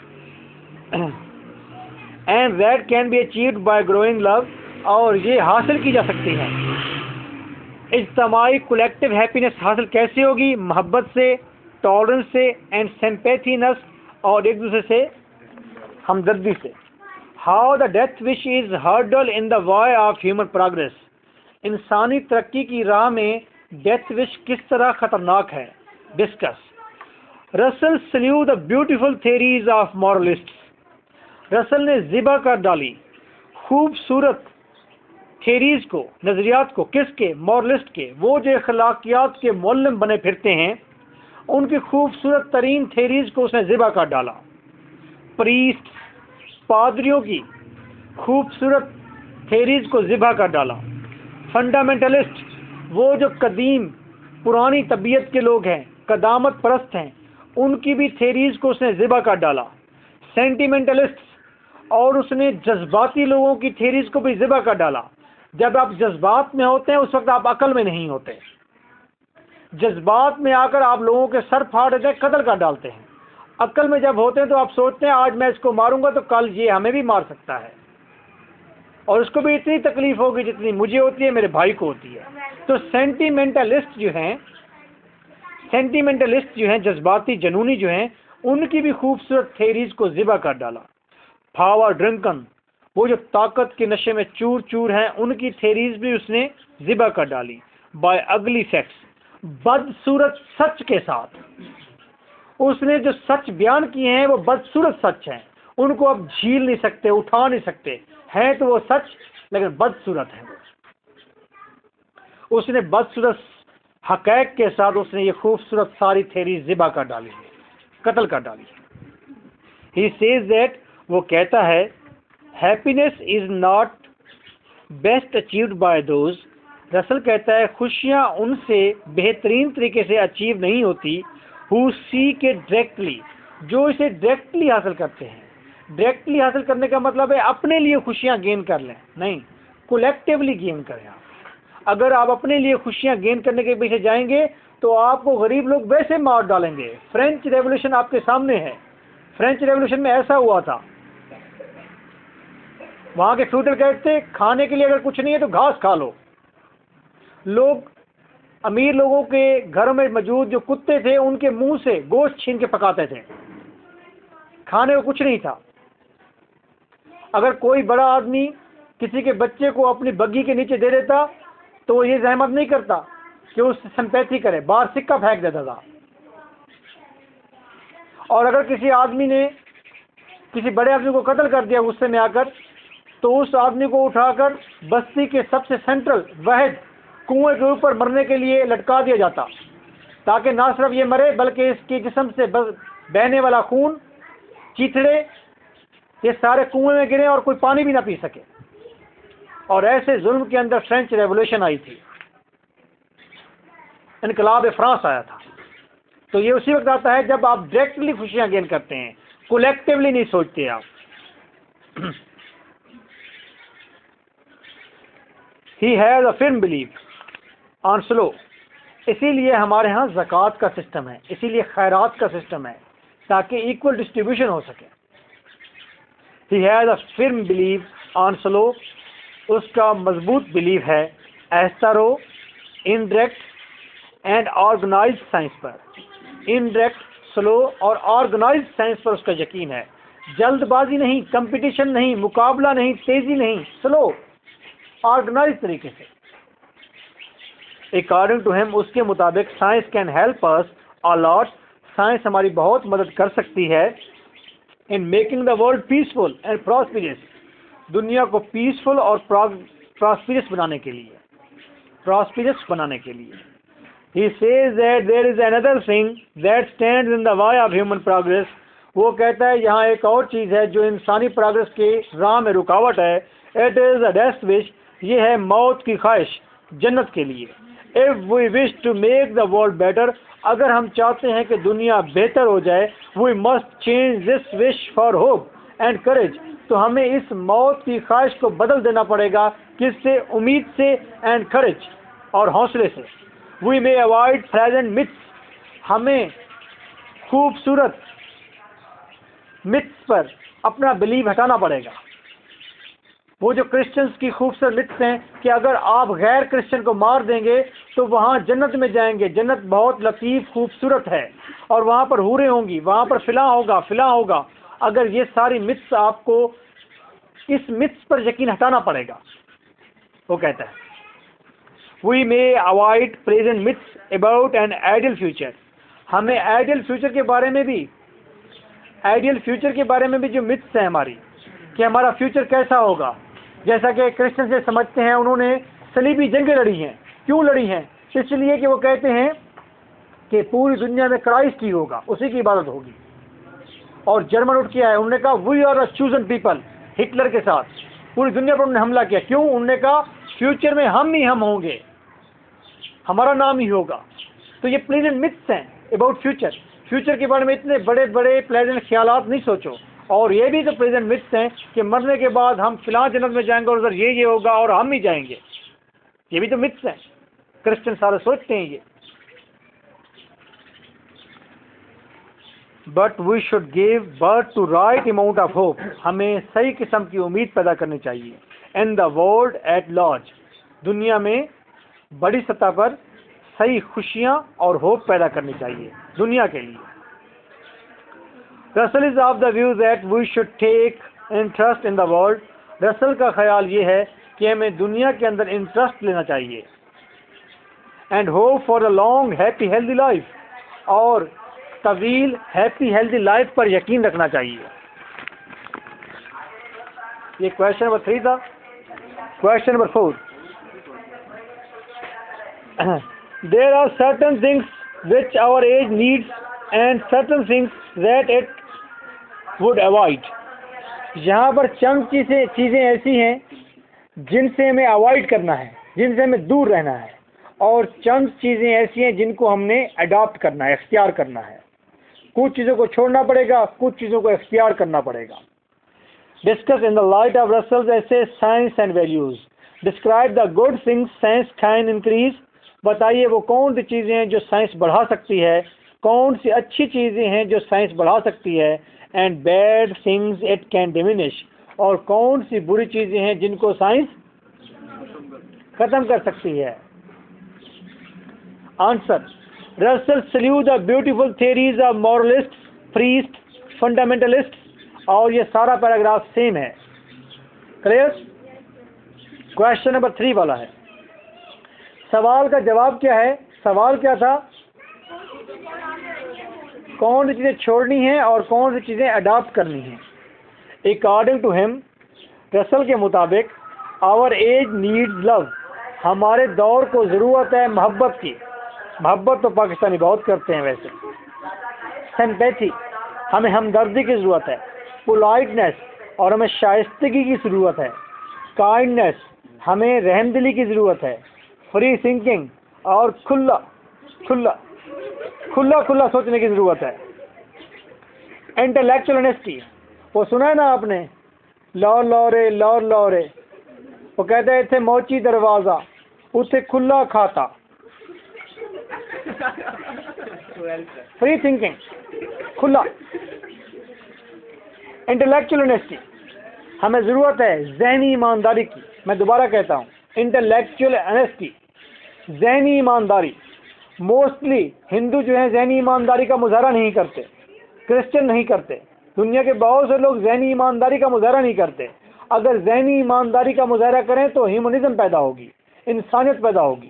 And that can be achieved by growing love, और ये हासिल की जा सकती है। इज्तमाई कलेक्टिव हैप्पीनेस हासिल कैसे होगी? मोहब्बत से, टॉलरेंस से एंड सिंपैथीनेस, और एक दूसरे से हमदर्दी से। How the death wish is hurdle in the way of human progress, इंसानी तरक्की की राह में डेथ विश किस तरह खतरनाक है। Discuss. Russell slew the beautiful theories of moralists, Russell ने ज़िबा कर डाली खूबसूरत थेरीज को, नज़रियात को। किसके? मॉरलिस्ट के। वो जो अखलाकियात के मुअल्लिम बने फिरते हैं, उनकी खूबसूरत तरीन थेरीज को उसने ज़िबा कर डाला। प्रीस्ट, पादरियों की खूबसूरत थेरीज को ज़िबा कर डाला। फंडामेंटलिस्ट, वो जो कदीम पुरानी तबीयत के लोग हैं, कदामत परस्त हैं, उनकी भी थेरीज को उसने ज़िबा कर डाला। सेंटिमेंटलिस्ट, और उसने जज्बाती लोगों की थेरीज को भी ज़िबा कर डाला। जब आप जज्बात में होते हैं उस वक्त आप अकल में नहीं होते। जज्बात में आकर आप लोगों के सर फाड़ देते, कत्ल कर डालते हैं। अकल में जब होते हैं तो आप सोचते हैं आज मैं इसको मारूंगा तो कल ये हमें भी मार सकता है, और उसको भी इतनी तकलीफ होगी जितनी मुझे होती है, मेरे भाई को होती है। तो सेंटिमेंटलिस्ट जो हैं सेंटिमेंटलिस्ट जो हैं जज्बाती जनूनी जो हैं, उनकी भी खूबसूरत थेरीज को ज़िबा कर डाला। पावर ड्रिंकन, वो जो ताकत के नशे में चूर चूर हैं, उनकी थेरीज भी उसने ज़िबा कर डाली। बाय अगली फैक्ट्स, बदसूरत सच के साथ उसने जो सच बयान किए हैं वो बदसूरत सच हैं, उनको अब झील नहीं सकते, उठा नहीं सकते हैं, तो वो सच लेकिन बदसूरत है। उसने बदसूरत हक़ैक़ के साथ उसने ये खूबसूरत सारी थेरी ज़िबा कर डाली, कत्ल कर डाली। ही सेज दैट, वो कहता है, happiness is not best achieved by those, Russell कहता है खुशियाँ उनसे बेहतरीन तरीके से अचीव नहीं होती, हु सीक इट डायरेक्टली, जो इसे डायरेक्टली हासिल करते हैं। डायरेक्टली हासिल करने का मतलब है अपने लिए खुशियाँ गेन कर लें, नहीं, कलेक्टिवली गेन करें आप। अगर आप अपने लिए खुशियाँ गेन करने के पीछे जाएंगे तो आपको गरीब लोग वैसे मार डालेंगे। फ्रेंच रेवोल्यूशन आपके सामने है। फ्रेंच रेवोल्यूशन में ऐसा हुआ था, वहाँ के फ्यूडल कहते थे खाने के लिए अगर कुछ नहीं है तो घास खा लो। लोग, अमीर लोगों के घरों में मौजूद जो कुत्ते थे उनके मुंह से गोश्त छीन के पकाते थे, खाने को कुछ नहीं था। अगर कोई बड़ा आदमी किसी के बच्चे को अपनी बग्गी के नीचे दे देता तो वो ये जहमत नहीं करता कि उससे सिंपैथी करे, बाहर सिक्का फेंक देता था। और अगर किसी आदमी ने किसी बड़े आदमी को कत्ल कर दिया गुस्से में आकर, तो उस आदमी को उठाकर बस्ती के सबसे सेंट्रल वहद कुएं के ऊपर मरने के लिए लटका दिया जाता, ताकि ना सिर्फ ये मरे बल्कि इसके जिस्म से बहने वाला खून, चीथड़े, ये सारे कुएं में गिरे और कोई पानी भी ना पी सके। और ऐसे जुल्म के अंदर फ्रेंच रेवोल्यूशन आई थी, इनकलाब फ्रांस आया था। तो ये उसी वक्त आता है जब आप डायरेक्टली खुशियां गेन करते हैं, कलेक्टिवली नहीं सोचते आप। He has a firm believe on slow, इसीलिए हमारे यहाँ ज़कात का सिस्टम है, इसीलिए खैरात का सिस्टम है, ताकि इक्वल डिस्ट्रीब्यूशन हो सके। He has a firm believe on slow, उसका मजबूत बिलीव है एस्थरो, इनडायरेक्ट एंड ऑर्गेनाइज्ड साइंस पर। इनडायरेक्ट, स्लो और ऑर्गेनाइज्ड साइंस पर उसका यकीन है। जल्दबाजी नहीं, कंपटीशन नहीं, मुकाबला नहीं, तेजी नहीं, स्लो ऑर्गेनाइज्ड तरीके से। अकॉर्डिंग टू हिम, उसके मुताबिक science can help us a lot, science हमारी बहुत मदद कर सकती है in making the world peaceful and prosperous, दुनिया को पीसफुल और प्रॉस्पिरस बनाने के लिए, प्रॉस्पिरस बनाने के लिए। He says that there is another thing that stands in the way of human progress, वो कहता है यहाँ एक और चीज़ है जो इंसानी प्रोग्रेस के राह में रुकावट है। It is a death wish, ये है मौत की ख्वाहिश जन्नत के लिए। If we wish to make the world better, अगर हम चाहते हैं कि दुनिया बेहतर हो जाए, we must change this wish for hope and courage, तो हमें इस मौत की ख्वाहिश को बदल देना पड़ेगा। किससे? उम्मीद से, एंड courage और हौसले से। We may avoid present myths, हमें खूबसूरत मिथ्स पर, अपना बिलीव हटाना पड़ेगा। वो जो क्रिश्चियंस की खूबसूरत मिथ्स हैं कि अगर आप गैर क्रिश्चियन को मार देंगे तो वहाँ जन्नत में जाएंगे, जन्नत बहुत लतीफ़ खूबसूरत है और वहाँ पर हूरें होंगी, वहाँ पर फिला होगा फिला होगा। अगर ये सारी मिथ्स, आपको इस मिथ्स पर यकीन हटाना पड़ेगा। वो कहता है we may avoid present myths about an ideal future. हमें आइडियल फ्यूचर के बारे में भी आइडियल फ्यूचर के बारे में भी जो मिथ्स हैं हमारी, कि हमारा फ्यूचर कैसा होगा, जैसा कि क्रिश्चियन से समझते हैं, उन्होंने सलीबी जंगें लड़ी हैं। क्यों लड़ी हैं? इसलिए कि वो कहते हैं कि पूरी दुनिया में क्राइस्ट ही होगा, उसी की इबादत होगी। और जर्मन उठ किया है, उन्होंने कहा we are a chosen people. Hitler के साथ पूरी दुनिया पर उन्होंने हमला किया। क्यों? उन्होंने कहा फ्यूचर में हम ही हम होंगे, हमारा नाम ही होगा। तो ये प्लेजेंट मिथ्स हैं अबाउट फ्यूचर। फ्यूचर के बारे में इतने बड़े बड़े प्लेजेंट ख्यालात नहीं सोचो। और ये भी तो प्रेजेंट मिथ्स हैं कि मरने के बाद हम फिलहाल जन्नत में जाएंगे और उधर ये ये होगा और हम ही जाएंगे। ये भी तो मिथ्स हैं, क्रिश्चियन सारे सोचते हैं ये। But we should give birth to right amount of hope. हमें सही किस्म की उम्मीद पैदा करनी चाहिए। In the world at large, दुनिया में बड़ी सतह पर सही खुशियां और होप पैदा करनी चाहिए दुनिया के लिए। Russell is of the view that we should take interest in the world. Russell का ख्याल ये है कि हमें दुनिया के अंदर इंटरेस्ट लेना चाहिए। And hope for a long happy healthy life, और तवील हैप्पी हेल्दी लाइफ पर यकीन रखना चाहिए। ये क्वेश्चन नंबर थ्री था। Question number four, there are certain things which our age needs and certain things that it would avoid. यहाँ पर चंद चीज़ें चीज़ें ऐसी हैं जिनसे हमें अवॉइड करना है, जिनसे हमें दूर रहना है, और चंद चीज़ें ऐसी हैं जिनको हमने अडॉप्ट करना है, इख्तियार करना है। कुछ चीज़ों को छोड़ना पड़ेगा, कुछ चीज़ों को इख्तियार करना पड़ेगा। Discuss in the light of Russell's essay science and values. Describe the good things science can increase. बताइए वो कौन सी चीज़ें हैं जो साइंस बढ़ा सकती है, कौन सी अच्छी चीज़ें हैं जो साइंस बढ़ा सकती है, and bad things it can diminish, और कौन सी बुरी चीज़ें हैं जिनको साइंस ख़त्म कर सकती है। Answer, Russell slew the beautiful theories of moralist, priest, fundamentalist, और ये सारा पैराग्राफ सेम है। क्लियर? क्वेश्चन नंबर थ्री वाला है। सवाल का जवाब क्या है? सवाल क्या था? कौन सी चीज़ें छोड़नी हैं और कौन सी चीज़ें अडॉप्ट करनी हैं। अकॉर्डिंग टू हिम, रसल के मुताबिक, आवर एज नीड्स लव। हमारे दौर को ज़रूरत है मोहब्बत की। मोहब्बत तो पाकिस्तानी बहुत करते हैं वैसे। सिंपैथी, हमें हमदर्दी की ज़रूरत है। पोलाइटनेस, और हमें शाइस्तगी की ज़रूरत है। काइंडनेस, हमें रहमदिली की ज़रूरत है। फ्री थिंकिंग, और खुला खुला खुला खुला सोचने की ज़रूरत है। इंटेलेक्चुअल ऑनेस्टी, वो सुना है ना आपने, लौर लौरे लौर लौरे, वो कहते हैं इतने मोची दरवाज़ा उसे खुला खाता। फ्री थिंकिंग, खुला। इंटेलेक्चुअल ऑनेस्टी, हमें ज़रूरत है ज़हनी ईमानदारी की। मैं दोबारा कहता हूँ, इंटेलेक्चुअल ऑनेस्टी, ज़हनी ईमानदारी। मोस्टली हिंदू जो है ज़हनी ईमानदारी का मुजाहरा नहीं करते, क्रिश्चियन नहीं करते, दुनिया के बहुत से लोग ज़हनी ईमानदारी का मुजाहरा नहीं करते। अगर ज़हनी ईमानदारी का मुजाहरा करें तो ह्यूमनिज्म पैदा होगी, इंसानियत पैदा होगी।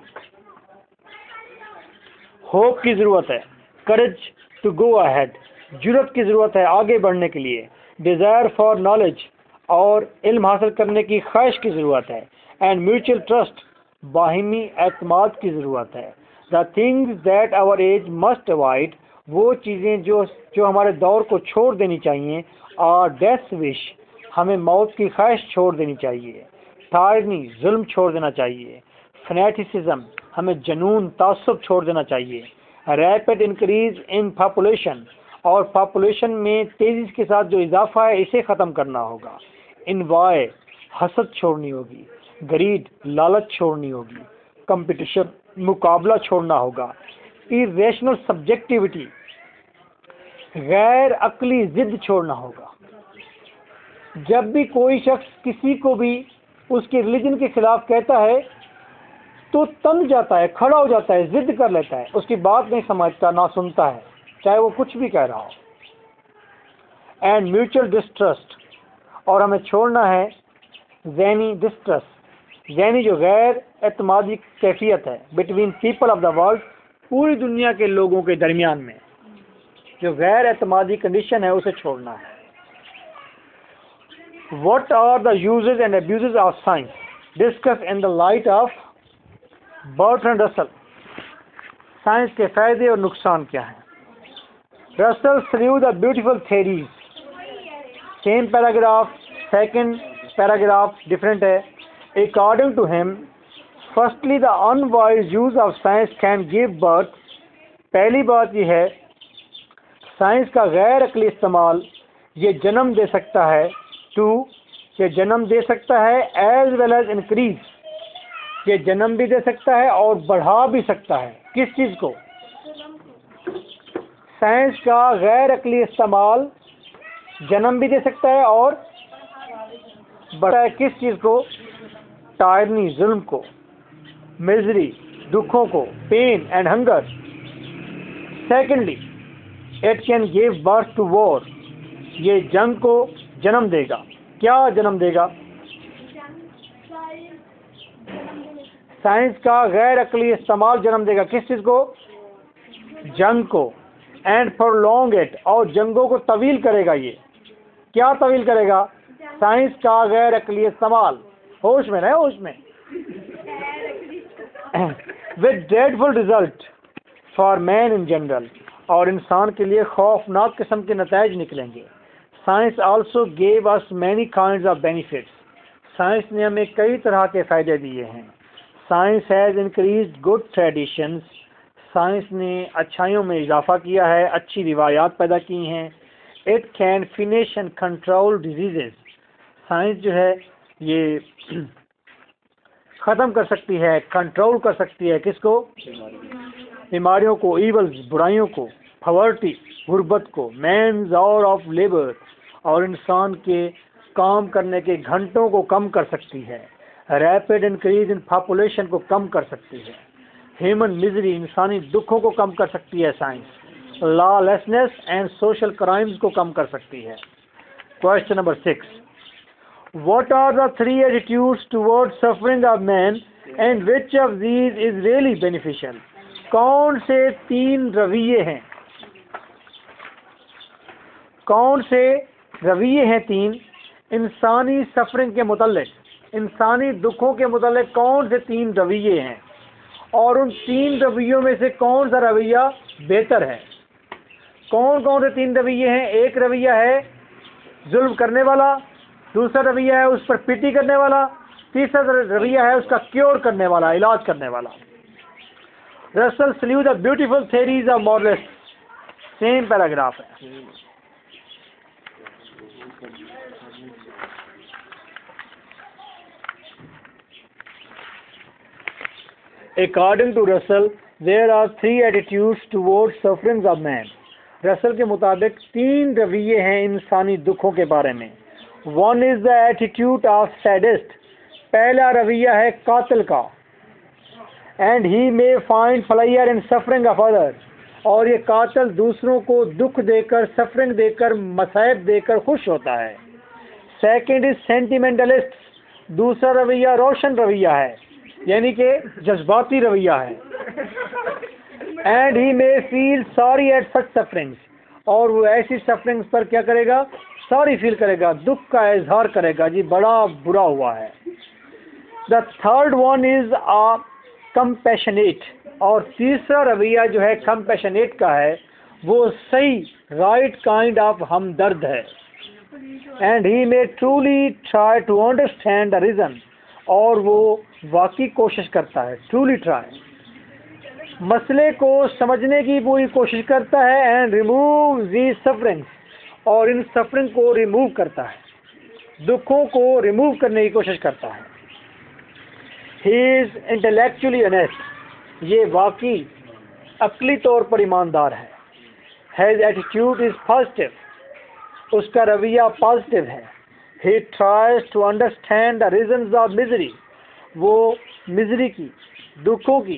होप की ज़रूरत है, करेज टू गो अहेड, जुर्रत की ज़रूरत है आगे बढ़ने के लिए। डिज़ायर फॉर नॉलेज, और इल्म हासिल करने की ख्वाहिश की ज़रूरत है। एंड म्यूचुअल ट्रस्ट, बाहिमी एतमाद की ज़रूरत है। The things that our age must avoid, वो चीज़ें जो जो हमारे दौर को छोड़ देनी चाहिए। और डेथ विश, हमें मौत की ख्वाहिश छोड़ देनी चाहिए। टायरनी, जुल्म छोड़ देना चाहिए। फनेटिसिज्म, हमें जुनून तासुब छोड़ देना चाहिए। रैपिड इंक्रीज इन पॉपुलेशन, और पॉपुलेशन में तेज़ी के साथ जो इजाफा है इसे ख़त्म करना होगा। इनवाय, हसद छोड़नी होगी। गरीड, लालच छोड़नी होगी। कंपटीशन, मुकाबला छोड़ना होगा। इरेशनल सब्जेक्टिविटी, गैर अक्ली जिद छोड़ना होगा। जब भी कोई शख्स किसी को भी उसके रिलीजन के खिलाफ कहता है तो तंग जाता है, खड़ा हो जाता है, जिद कर लेता है, उसकी बात नहीं समझता, ना सुनता है, चाहे वो कुछ भी कह रहा हो। एंड म्यूचुअल डिस्ट्रस्ट, और हमें छोड़ना है ज़हनी डिस्ट्रस्ट, ज़हनी जो गैर एतमादी कैफियत है between people of the world, पूरी दुनिया के लोगों के दरमियान में जो गैर एतमादी कंडीशन है उसे छोड़ना है। What are the uses and abuses of science? Discuss in the light of Bertrand Russell. Science के फायदे और नुकसान क्या हैं? Russell threw the beautiful theories. Same paragraph, second paragraph different है. According to him, firstly the unwise use of science can give birth. पहली बात यह है, साइंस का गैर अक्ली इस्तेमाल ये जन्म दे सकता है टू, ये जन्म दे सकता है एज वेल एज इंक्रीज, ये जन्म भी दे सकता है और बढ़ा भी सकता है। किस चीज़ को? साइंस का गैर अक्ली इस्तेमाल जन्म भी दे सकता है और बढ़ा है किस चीज़ को? टायरनी, जुल्म को, मिजरी, दुखों को, pain and hunger. Secondly, it can give birth to war, ये जंग को जन्म देगा। क्या जन्म देगा? साइंस का गैर अक्ली इस्तेमाल जन्म देगा किस चीज़ को? जंग को। एंड प्रोलॉन्ग इट, और जंगों को तवील करेगा। ये क्या तवील करेगा? साइंस का गैर अक्ली इस्तेमाल। होश में रहे, होश में। With dreadful result for man in general, और इंसान के लिए खौफनाक किस्म के नताइज निकलेंगे। Science also gave us many kinds of benefits, science ने हमें कई तरह के फ़ायदे दिए हैं। Science has increased good traditions, science ने अच्छाइयों में इजाफा किया है, अच्छी रिवायात पैदा की हैं। It can finish and control disease, science जो है ये ख़त्म कर सकती है, कंट्रोल कर सकती है किसको? बीमारियों को, ईवल्स, बुराइयों को, पॉवर्टी, गुर्बत को, मैन्स आवर ऑफ लेबर, और इंसान के काम करने के घंटों को कम कर सकती है। रैपिड इंक्रीज इन पॉपुलेशन को कम कर सकती है। ह्यूमन मिजरी, इंसानी दुखों को कम कर सकती है science. Lawlessness and social crimes को कम कर सकती है। Question number six, what are the three attitudes toward suffering of man and which of these is really beneficial? कौन से तीन रवैये हैं, कौन से रवैये हैं तीन इंसानी सफरिंग के मुतल्लिक, इंसानी दुखों के मुतल्लिक कौन से तीन रवैये हैं, और उन तीन रवैयों में से कौन सा रवैया बेहतर है? कौन कौन से तीन रवैये हैं? एक रवैया है जुल्म करने वाला, दूसरा रवैया है उस पर पिटी करने वाला, तीसरा रवैया है उसका क्योर करने वाला, इलाज करने वाला। Russell slew the beautiful theories of moralist, same paragraph है। According to Russell, there are three attitudes towards sufferings of man. Russell के मुताबिक तीन रवैये हैं इंसानी दुखों के बारे में। One is the attitude of sadist, पहला रवैया है कातिल का। And he may find pleasure in suffering of others, और ये कातिल दूसरों को दुख देकर, सफरिंग देकर, मसाइब देकर खुश होता है। Second is sentimentalist, दूसरा रवैया रोशन रवैया है, यानी कि जज्बाती रवैया है। And he may feel sorry at such sufferings, और वो ऐसी सफरिंग्स पर क्या करेगा? सॉरी फील करेगा, दुख का इजहार करेगा, जी बड़ा बुरा हुआ है। The third one is a compassionate, और तीसरा रवैया जो है कंपैशनेट का है, वो सही राइट काइंड ऑफ हमदर्द है। And he may truly try to understand the reason, और वो वाकई कोशिश करता है, ट्रूली ट्राई, मसले को समझने की पूरी कोशिश करता है। एंड रिमूव दी सफरिंग्स, और इन सफरिंग को रिमूव करता है, दुखों को रिमूव करने की कोशिश करता है। ही इज इंटेलेक्चुअली ऑनेस्ट, ये वाकई अक्ली तौर पर ईमानदार है। हैज एटीट्यूड इज पॉजिटिव, उसका रवैया पॉजिटिव है। He tries to understand the reasons of misery. वो मिजरी की, दुखों की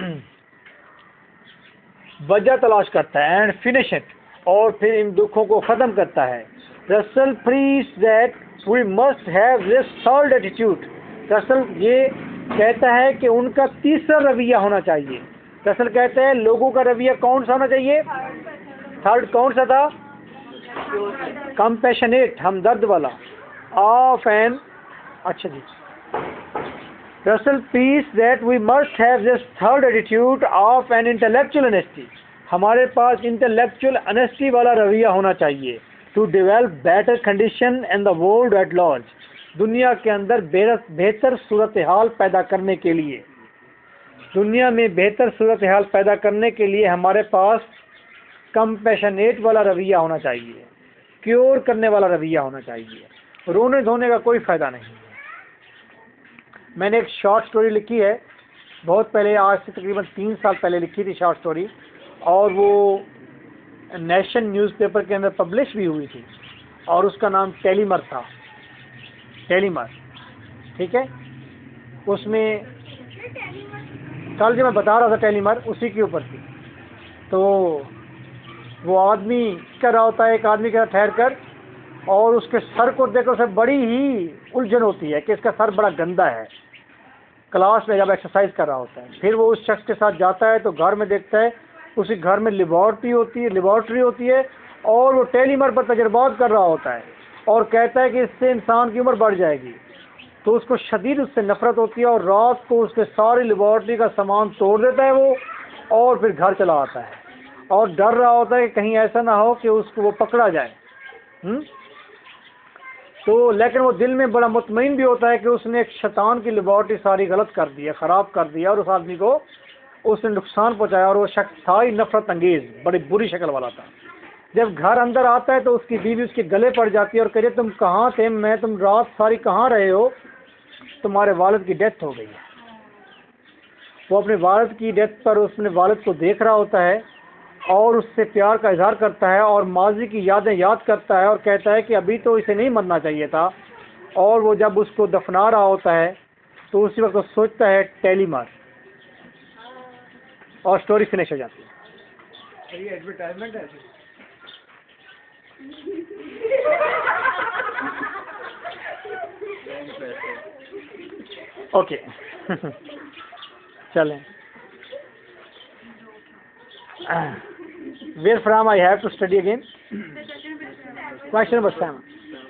वजह तलाश करता है, एंड फिनिश इट, और फिर इन दुखों को ख़त्म करता है. Russell preach that we must have this third attitude. Russell ये कहता है कि उनका तीसरा रवैया होना चाहिए. रसल कहते हैं लोगों का रवैया कौन सा होना चाहिए? थर्ड कौन सा था? कंपैशनेट, हमदर्द वाला. ऑफ एन अच्छा जी. Russell peace that we must have this third attitude of an intellectual honesty. हमारे पास इंटेलेक्चुअल ऑनेस्टी वाला रवैया होना चाहिए. To develop better condition in the world at large. दुनिया के अंदर बेहतर सूरत हाल पैदा करने के लिए, दुनिया में बेहतर सूरत हाल पैदा करने के लिए हमारे पास कंपैशनेट वाला रवैया होना चाहिए, क्योर करने वाला रवैया होना चाहिए. रोने धोने का कोई फ़ायदा नहीं है. मैंने एक शॉर्ट स्टोरी लिखी है बहुत पहले, आज से तकरीबन तीन साल पहले लिखी थी शॉर्ट स्टोरी, और वो नेशन न्यूज़पेपर के अंदर पब्लिश भी हुई थी, और उसका नाम टेलीमर था. टेलीमर, ठीक है. उसमें कल जो मैं बता रहा था टेलीमर उसी के ऊपर थी. तो वो आदमी कर रहा होता है, एक आदमी का ठहर कर, और उसके सर को देखो उसे बड़ी ही उलझन होती है कि इसका सर बड़ा गंदा है. क्लास में जब एक्सरसाइज कर रहा होता है, फिर वो उस शख्स के साथ जाता है तो घर में देखता है उसी घर में लेबॉर्ट्री होती है लेबॉर्ट्री होती है और वो टेलीमर पर तजर्बात कर रहा होता है, और कहता है कि इससे इंसान की उम्र बढ़ जाएगी. तो उसको शदीद उससे नफरत होती है, और रात को उसके सारी लेबॉर्ट्री का सामान तोड़ देता है वो, और फिर घर चला आता है, और डर रहा होता है कि कहीं ऐसा ना हो कि उसको वो पकड़ा जाए. हुँ? तो लेकिन वो दिल में बड़ा मुतमईन भी होता है कि उसने एक शैतान की लेबॉर्ट्री सारी गलत कर दी है, ख़राब कर दिया, और उस आदमी को उसने नुकसान पहुंचाया, और वो शख्स था ही नफरत अंगेज़, बड़ी बुरी शक्ल वाला था. जब घर अंदर आता है तो उसकी बीवी उसके गले पड़ जाती है और कहती तुम कहाँ थे, मैं तुम रात सारी कहाँ रहे हो, तुम्हारे वालिद की डेथ हो गई है. वो अपने वालिद की डेथ पर उसने वालिद को देख रहा होता है और उससे प्यार का इजहार करता है, और माजी की यादें याद करता है, और कहता है कि अभी तो इसे नहीं मरना चाहिए था. और वो जब उसको दफना रहा होता है तो उसी वक्त वो सोचता है टेलीमर, और स्टोरी फिनिश हो जाती है. ये एडवर्टाइजमेंट है. ओके चलें. Where from I have to study again? Question number seven.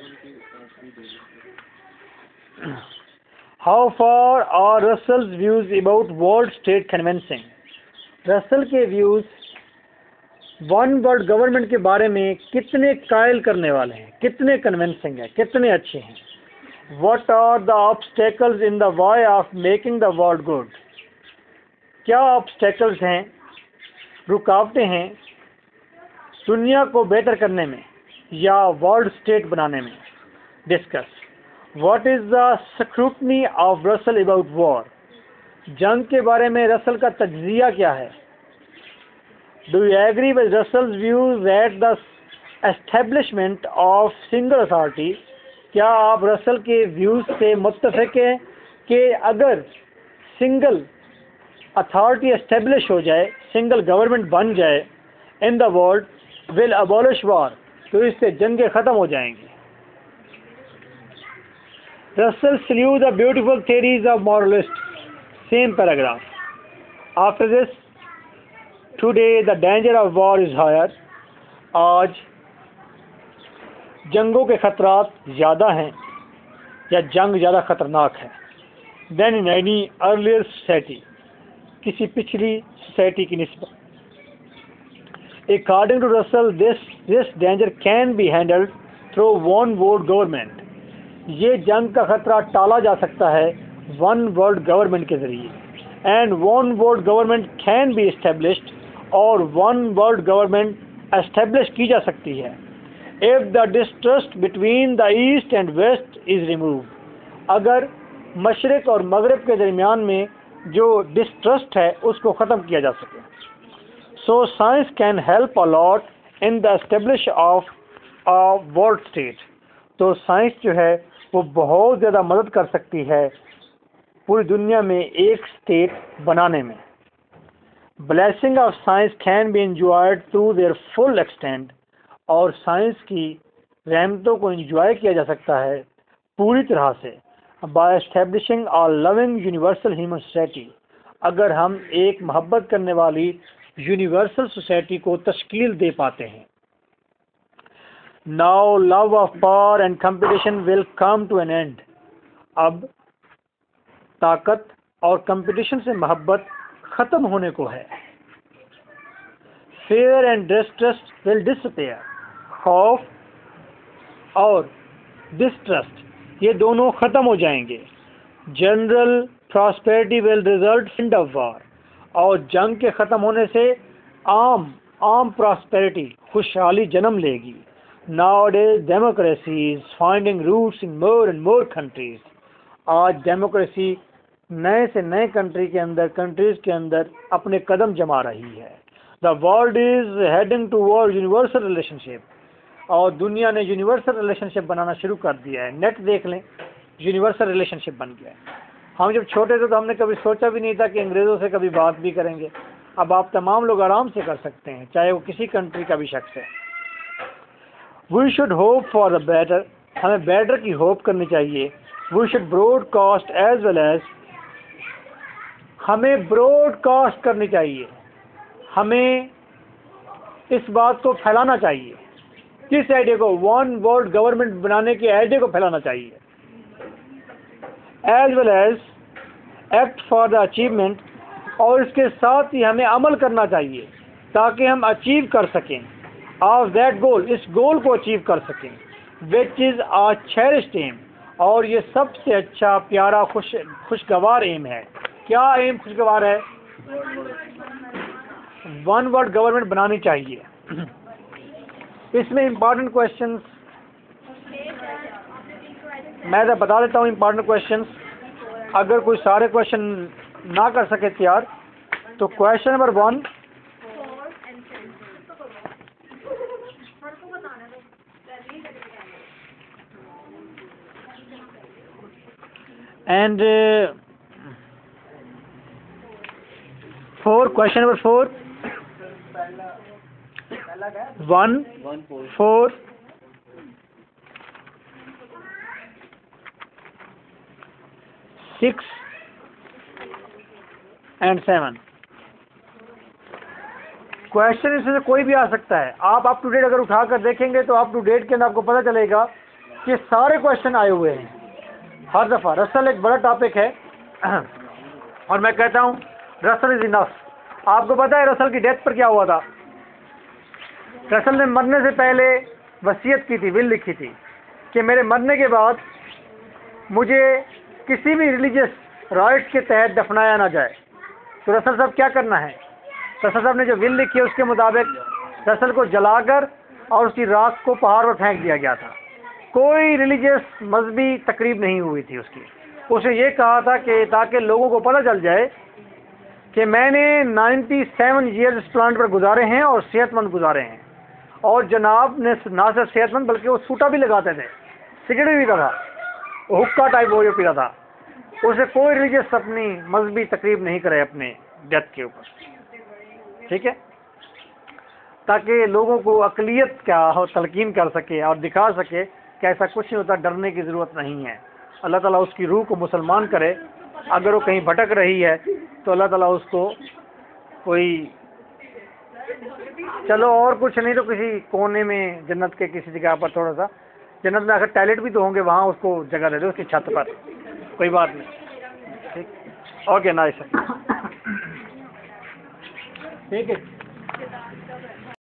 How far are Russell's views about world state convincing? Russell के व्यूज वन वर्ल्ड गवर्नमेंट के बारे में कितने कायल करने वाले हैं, कितने कन्विंसिंग है, कितने अच्छे हैं. What are the obstacles in the way of making the world good? क्या obstacles हैं, रुकावटें हैं दुनिया को बेहतर करने में या वर्ल्ड स्टेट बनाने में. Discuss. What is the scrutiny of Russell about war? जंग के बारे में रसल का तज्जिया क्या है? Do you agree with Russell's views that the establishment of single authority? क्या आप रसल के व्यूज से मुत्तफिक हैं कि अगर सिंगल अथॉरिटी एस्टेब्लिश हो जाए, सिंगल गवर्नमेंट बन जाए in the world, will abolish war, तो इससे जंगें ख़त्म हो जाएंगी. Russell slew the beautiful theories of moralists. Same paragraph. After this, today the danger of war is higher. आज जंगों के खतरात ज़्यादा हैं या जंग ज़्यादा ख़तरनाक है than in any earlier society, किसी पिछली सोसाइटी की निस्बत. According to Russell, this this danger can be handled through one world government. ये जंग का खतरा टाला जा सकता है वन वर्ल्ड गवर्नमेंट के ज़रिए. And one world government can be established, और वन वर्ल्ड गवर्नमेंट एस्टेब्लिश की जा सकती है if the distrust between the east and west is remove. अगर मशरिक़ और मगरिब के दरमियान में जो डिस्ट्रस्ट है उसको ख़त्म किया जा सके. So science can help a lot in the establish of a world state. तो साइंस जो है वो बहुत ज़्यादा मदद कर सकती है पूरी दुनिया में एक स्टेट बनाने में। Blessing of science can be enjoyed to their full extent, और साइंस की रहमतों को एंजॉय किया जा सकता है पूरी तरह से by establishing a loving universal human society, अगर हम एक मोहब्बत करने वाली यूनिवर्सल सोसाइटी को तश्कील दे पाते हैं। Now love of power and competition will come to an end, अब ताकत और कंपटीशन से मोहब्बत ख़त्म होने को है। Fear and distrust will disappear, खौफ और डिस्ट्रस्ट ये दोनों ख़त्म हो जाएंगे। General prosperity will result end of war, और जंग के ख़त्म होने से आम आम प्रॉस्पेरिटी खुशहाली जन्म लेगी। Nowadays democracy is finding roots in more and more countries, आज डेमोक्रेसी नए से नए कंट्री के अंदर कंट्रीज के अंदर अपने कदम जमा रही है। The world is heading toward universal relationship, और दुनिया ने यूनिवर्सल रिलेशनशिप बनाना शुरू कर दिया है। नेट देख लें, यूनिवर्सल रिलेशनशिप बन गया है। हम जब छोटे थे तो हमने कभी सोचा भी नहीं था कि अंग्रेज़ों से कभी बात भी करेंगे। अब आप तमाम लोग आराम से कर सकते हैं, चाहे वो किसी कंट्री का भी शख्स है। We should hope for the better, हमें बेटर की होप करनी चाहिए। We should broadcast as well as, हमें ब्रॉडकास्ट करनी चाहिए, हमें इस बात को फैलाना चाहिए। किस आइडिया को? वन वर्ल्ड गवर्नमेंट बनाने के आइडिया को फैलाना चाहिए। As well as act for the achievement, और इसके साथ ही हमें अमल करना चाहिए ताकि हम अचीव कर सकें ऑफ दैट गोल, इस गोल को अचीव कर सकें। Which is a cherished aim, और ये सबसे अच्छा प्यारा खुश खुशगवार एम है। क्या एम खुशगवार है? वन वर्ल्ड गवर्नमेंट बनानी चाहिए। इसमें इम्पॉर्टेंट क्वेश्चंस मैं तो बता देता हूँ। इम्पॉर्टेंट क्वेश्चंस, अगर कोई सारे क्वेश्चन ना कर सके तैयार, तो question number one, and uh, four, question number four, one, four, six and seven। Question इसमें से कोई भी आ सकता है। आप अप टू डेट अगर उठा कर देखेंगे तो अप टू डेट के अंदर आपको पता चलेगा कि सारे क्वेश्चन आए हुए हैं हर दफ़ा। रसल एक बड़ा टॉपिक है और मैं कहता हूँ रसल इज इनफ। आपको पता है रसल की डेथ पर क्या हुआ था? रसल ने मरने से पहले वसीयत की थी, विल लिखी थी कि मेरे मरने के बाद मुझे किसी भी रिलीजियस राइट्स के तहत दफनाया ना जाए। तो रसल साहब क्या करना है? रसल साहब ने जो विल लिखी है उसके मुताबिक रसल को जलाकर और उसकी राख को पहाड़ पर फेंक दिया गया था। कोई रिलीजियस मजहबी तकरीब नहीं हुई थी उसकी। उसने ये कहा था कि ताकि लोगों को पता चल जाए कि मैंने सत्तानवे ईयर्स इस प्लांट पर गुजारे हैं और सेहतमंद गुजारे हैं। और जनाब ने ना सिर्फ सेहतमंद बल्कि वो सूटा भी लगाते थे, सिगरेट भी पीता था, हुक्का टाइप वो जो पीता था। उसे कोई रिलीजियस अपनी मजहबी तकरीब नहीं करे अपने डेथ के ऊपर, ठीक है, ताकि लोगों को अकलियत क्या हो तलकीन कर सके और दिखा सके कि ऐसा कुछ नहीं होता, डरने की ज़रूरत नहीं है। अल्लाह ताला उसकी रूह को मुसलमान करे। अगर वो कहीं भटक रही है तो अल्लाह ताला उसको कोई, चलो और कुछ नहीं तो किसी कोने में जन्नत के किसी जगह पर, थोड़ा सा जन्नत में आखिर टॉयलेट भी तो होंगे, वहाँ उसको जगह दे दो उसकी छत पर, कोई बात नहीं। ठीक, ओके, नाइस, ठीक है।